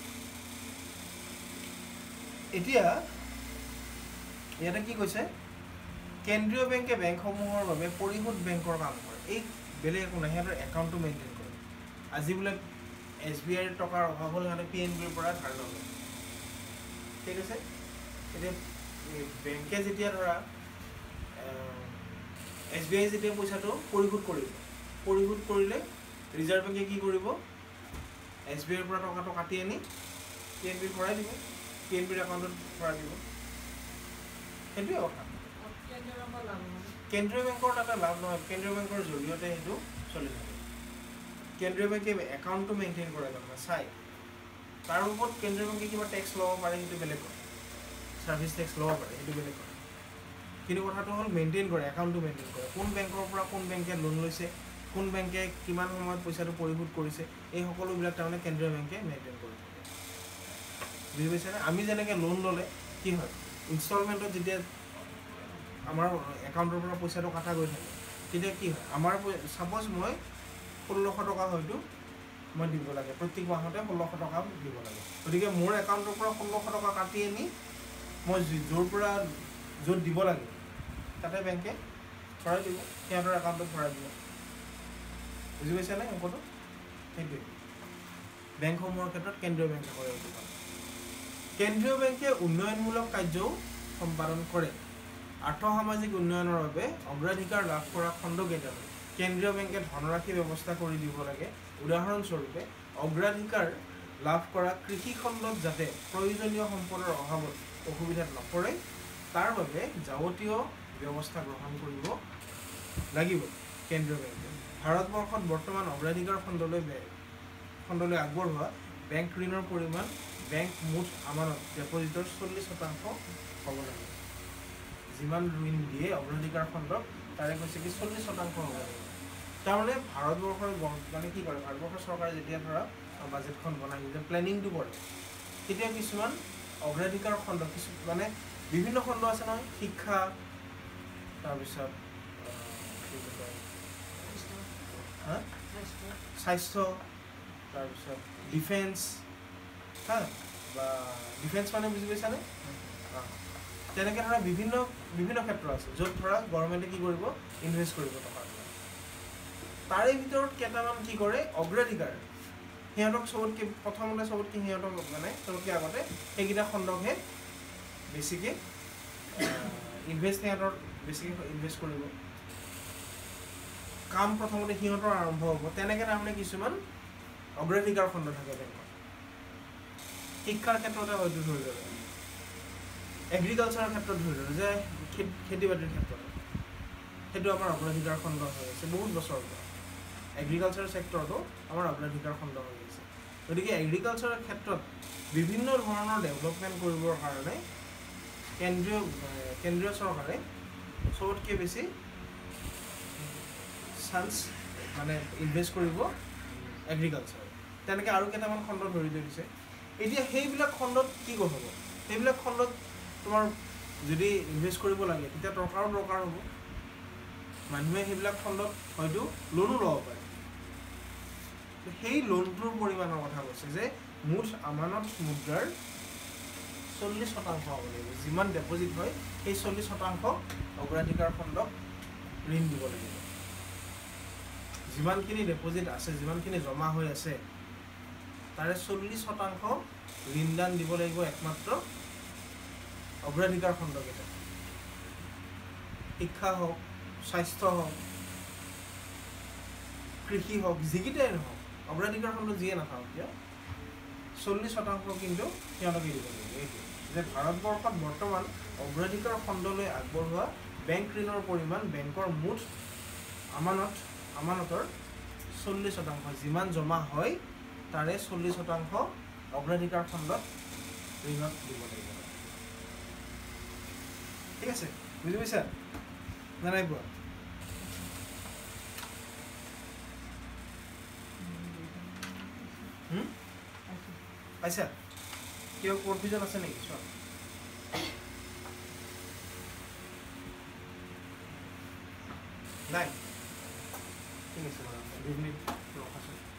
এতিয়া ইয়াতে কি কৈছে কেন্দ্ৰীয় বেংকে বেংকসমূহৰ বাবে পৰিশোধ বেংকৰ কাম কৰে এই বেলেগ একো নাই সিহঁতৰ একাউণ্টটো মেইনটেইন কৰে আজি বোলে এছ বি আইৰ টকাৰ অভাৱ হ'লে সিহঁতে পি এন বিৰ পৰা ধাৰ ল'লে ঠিক আছে এতিয়া বেংকে যেতিয়া ধৰা এছ বি আই যেতিয়া পইচাটো পৰিশোধ কৰিব পৰিশোধ কৰিলে ৰিজাৰ্ভ বেংকে কি কৰিব এছ বি আইৰ পৰা টকাটো কাটি আনি পি এন বিৰ ভৰাই দিব পি এন বিৰ একাউণ্টত ভৰাই দিব সেইটোৱে কথা কেন্দ্ৰীয় বেংকৰ এটা লাভ নহয় কেন্দ্ৰীয় বেংকৰ জৰিয়তে সেইটো চলি থাকে কেন্দ্ৰীয় বেংকে একাউণ্টটো মেইনটেইন কৰে তাৰমানে চাই তাৰ ওপৰত কেন্দ্ৰীয় বেংকে কিবা টেক্স ল'ব পাৰে সেইটো বেলেগ কথা ছাৰ্ভিচ টেক্স ল'ব পাৰে সেইটো বেলেগ কথা কিন্তু কথাটো হ'ল মেইনটেইন কৰে একাউণ্টটো মেইনটেইন কৰে কোন বেংকৰ পৰা কোন বেংকে লোন লৈছে কোন বেংকে কিমান সময়ত পইচাটো পৰিশোধ কৰিছে এই সকলোবিলাক তাৰমানে কেন্দ্ৰীয় বেংকে মেইনটেইন কৰি থাকে বুজি পাইছেনে আমি যেনেকৈ লোন ল'লে কি হয় ইনষ্টলমেণ্টত যেতিয়া আমাৰ একাউণ্টৰ পৰা পইচাটো কটা গৈ থাকে তেতিয়া কি হয় আমাৰ ছাপ'জ মই ষোল্লশ টকা হয়তো মই দিব লাগে প্ৰত্যেক মাহতে ষোল্লশ টকা দিব লাগে গতিকে মোৰ একাউণ্টৰ পৰা ষোল্লশ টকা কাটি আনি মই য'ৰ পৰা য'ত দিব লাগে তাতে বেংকে ভৰাই দিব সিহঁতৰ একাউণ্টত ভৰাই দিব বুজি পাইছেনে অংকটো সেইটোৱে বেংকসমূহৰ ক্ষেত্ৰত কেন্দ্ৰীয় বেংকে কৰে এইটো কাম কেন্দ্ৰীয় বেংকে উন্নয়নমূলক কাৰ্যও সম্পাদন কৰে আৰ্থসামাজিক উন্নয়নৰ বাবে অগ্ৰাধিকাৰ লাভ কৰা খণ্ডকেইটাত কেন্দ্ৰীয় বেংকে ধনৰাশি ব্যৱস্থা কৰি দিব লাগে উদাহৰণস্বৰূপে অগ্ৰাধিকাৰ লাভ কৰা কৃষি খণ্ডত যাতে প্ৰয়োজনীয় সম্পদৰ অভাৱত অসুবিধাত নপৰে তাৰ বাবে যাৱতীয় ব্যৱস্থা গ্ৰহণ কৰিব লাগিব কেন্দ্ৰীয় বেংকে ভাৰতবৰ্ষত বৰ্তমান অগ্ৰাধিকাৰ খণ্ডলৈ খণ্ডলৈ আগবঢ়োৱা বেংক ঋণৰ পৰিমাণ বেংক মুঠ আমানত ডেপজিটৰ চল্লিছ শতাংশ হ'ব লাগে যিমান ঋণ দিয়ে অগ্ৰাধিকাৰ খণ্ডক তাৰে কৈছে কি চল্লিছ শতাংশ হ'ব লাগে তাৰমানে ভাৰতবৰ্ষৰ মানে কি কৰে ভাৰতবৰ্ষৰ চৰকাৰে যেতিয়া ধৰা বাজেটখন বনাই যেতিয়া প্লেনিংটো কৰে তেতিয়া কিছুমান অগ্ৰাধিকাৰ খণ্ড কিছু মানে বিভিন্ন খণ্ড আছে নহয় শিক্ষা তাৰপিছত স্বাস্থ্য তাৰপিছত ডিফেন্স হা বা ডিফেন্স মানে বুজি পাইছানে তেনেকৈ ধৰা বিভিন্ন বিভিন্ন ক্ষেত্ৰ আছে য'ত ধৰা গভৰ্ণমেণ্টে কি কৰিব ইনভেষ্ট কৰিব টকা তাৰে ভিতৰত কেইটামান কি কৰে অগ্ৰাধিকাৰ সিহঁতক চবতকৈ প্ৰথমতে চবতকৈ সিহঁতক মানে চবতকৈ আগতে সেইকেইটা খণ্ডকহে বেছিকৈ ইনভেষ্ট সিহঁতৰ বেছিকৈ ইনভেষ্ট কৰিব কাম প্ৰথমতে সিহঁতৰ আৰম্ভ হ'ব তেনেকৈ তাৰমানে কিছুমান অগ্ৰাধিকাৰ খণ্ড থাকে বেংকত শিক্ষাৰ ক্ষেত্ৰতে হয়তো ধৰি ল'লে এগ্ৰিকালচাৰৰ ক্ষেত্ৰত ধৰি ল'লে যে খেতি বাতিৰ ক্ষেত্ৰত সেইটো আমাৰ অগ্ৰাধিকাৰ খণ্ড হৈ আছে বহুত বছৰৰ পৰা এগ্ৰিকালচাৰ ছেক্টৰটো আমাৰ অগ্ৰাধিকাৰ খণ্ড হৈ আছে গতিকে এগ্ৰিকালচাৰৰ ক্ষেত্ৰত বিভিন্ন ধৰণৰ ডেভেলপমেণ্ট কৰিবৰ কাৰণে কেন্দ্ৰীয় কেন্দ্ৰীয় চৰকাৰে চবতকৈ বেছি চান্স মানে ইনভেষ্ট কৰিব এগ্ৰিকালচাৰ তেনেকৈ আৰু কেইটামান খণ্ড ধৰি লৈ দিছে এতিয়া সেইবিলাক খণ্ডত কি হ'ব সেইবিলাক খণ্ডত তোমাৰ যদি ইনভেষ্ট কৰিব লাগে তেতিয়া টকাৰো দৰকাৰ হ'ব মানুহে সেইবিলাক খণ্ডত হয়তো লোনো ল'ব পাৰে সেই লোনটোৰ পৰিমাণৰ কথা কৈছে যে মুঠ আমানত মুদ্ৰাৰ চল্লিছ শতাংশ হ'ব লাগিব যিমান ডেপজিট হয় সেই চল্লিছ শতাংশ অগ্ৰাধিকাৰ খণ্ডক ঋণ দিব লাগিব যিমানখিনি ডেপজিট আছে যিমানখিনি জমা হৈ আছে তাৰে চল্লিছ শতাংশ ঋণদান দিব লাগিব একমাত্ৰ অগ্ৰাধিকাৰ খণ্ডকেইটা শিক্ষা হওক স্বাস্থ্য হওক কৃষি হওক যিকেইটাই নহওক অগ্ৰাধিকাৰ খণ্ড যিয়ে নাথাকক কিয় চল্লিছ শতাংশ কিন্তু সিহঁতকে দিব লাগিব এইটো যে ভাৰতবৰ্ষত বৰ্তমান অগ্ৰাধিকাৰ খণ্ডলৈ আগবঢ়োৱা বেংক ঋণৰ পৰিমাণ বেংকৰ মুঠ আমানত আমানতৰ চল্লিছ শতাংশ যিমান জমা হয় তাৰে চল্লিছ শতাংশ অগ্ৰাধিকাৰ খণ্ডত ঋণত দিব লাগিব ঠিক আছে বুজি পাইছা না নাই পোৱা পাইছা কিয় কনফিউজন আছে নেকি চোৱা নাই ঠিক আছে বাৰু দুই মিনিট ৰখাচোন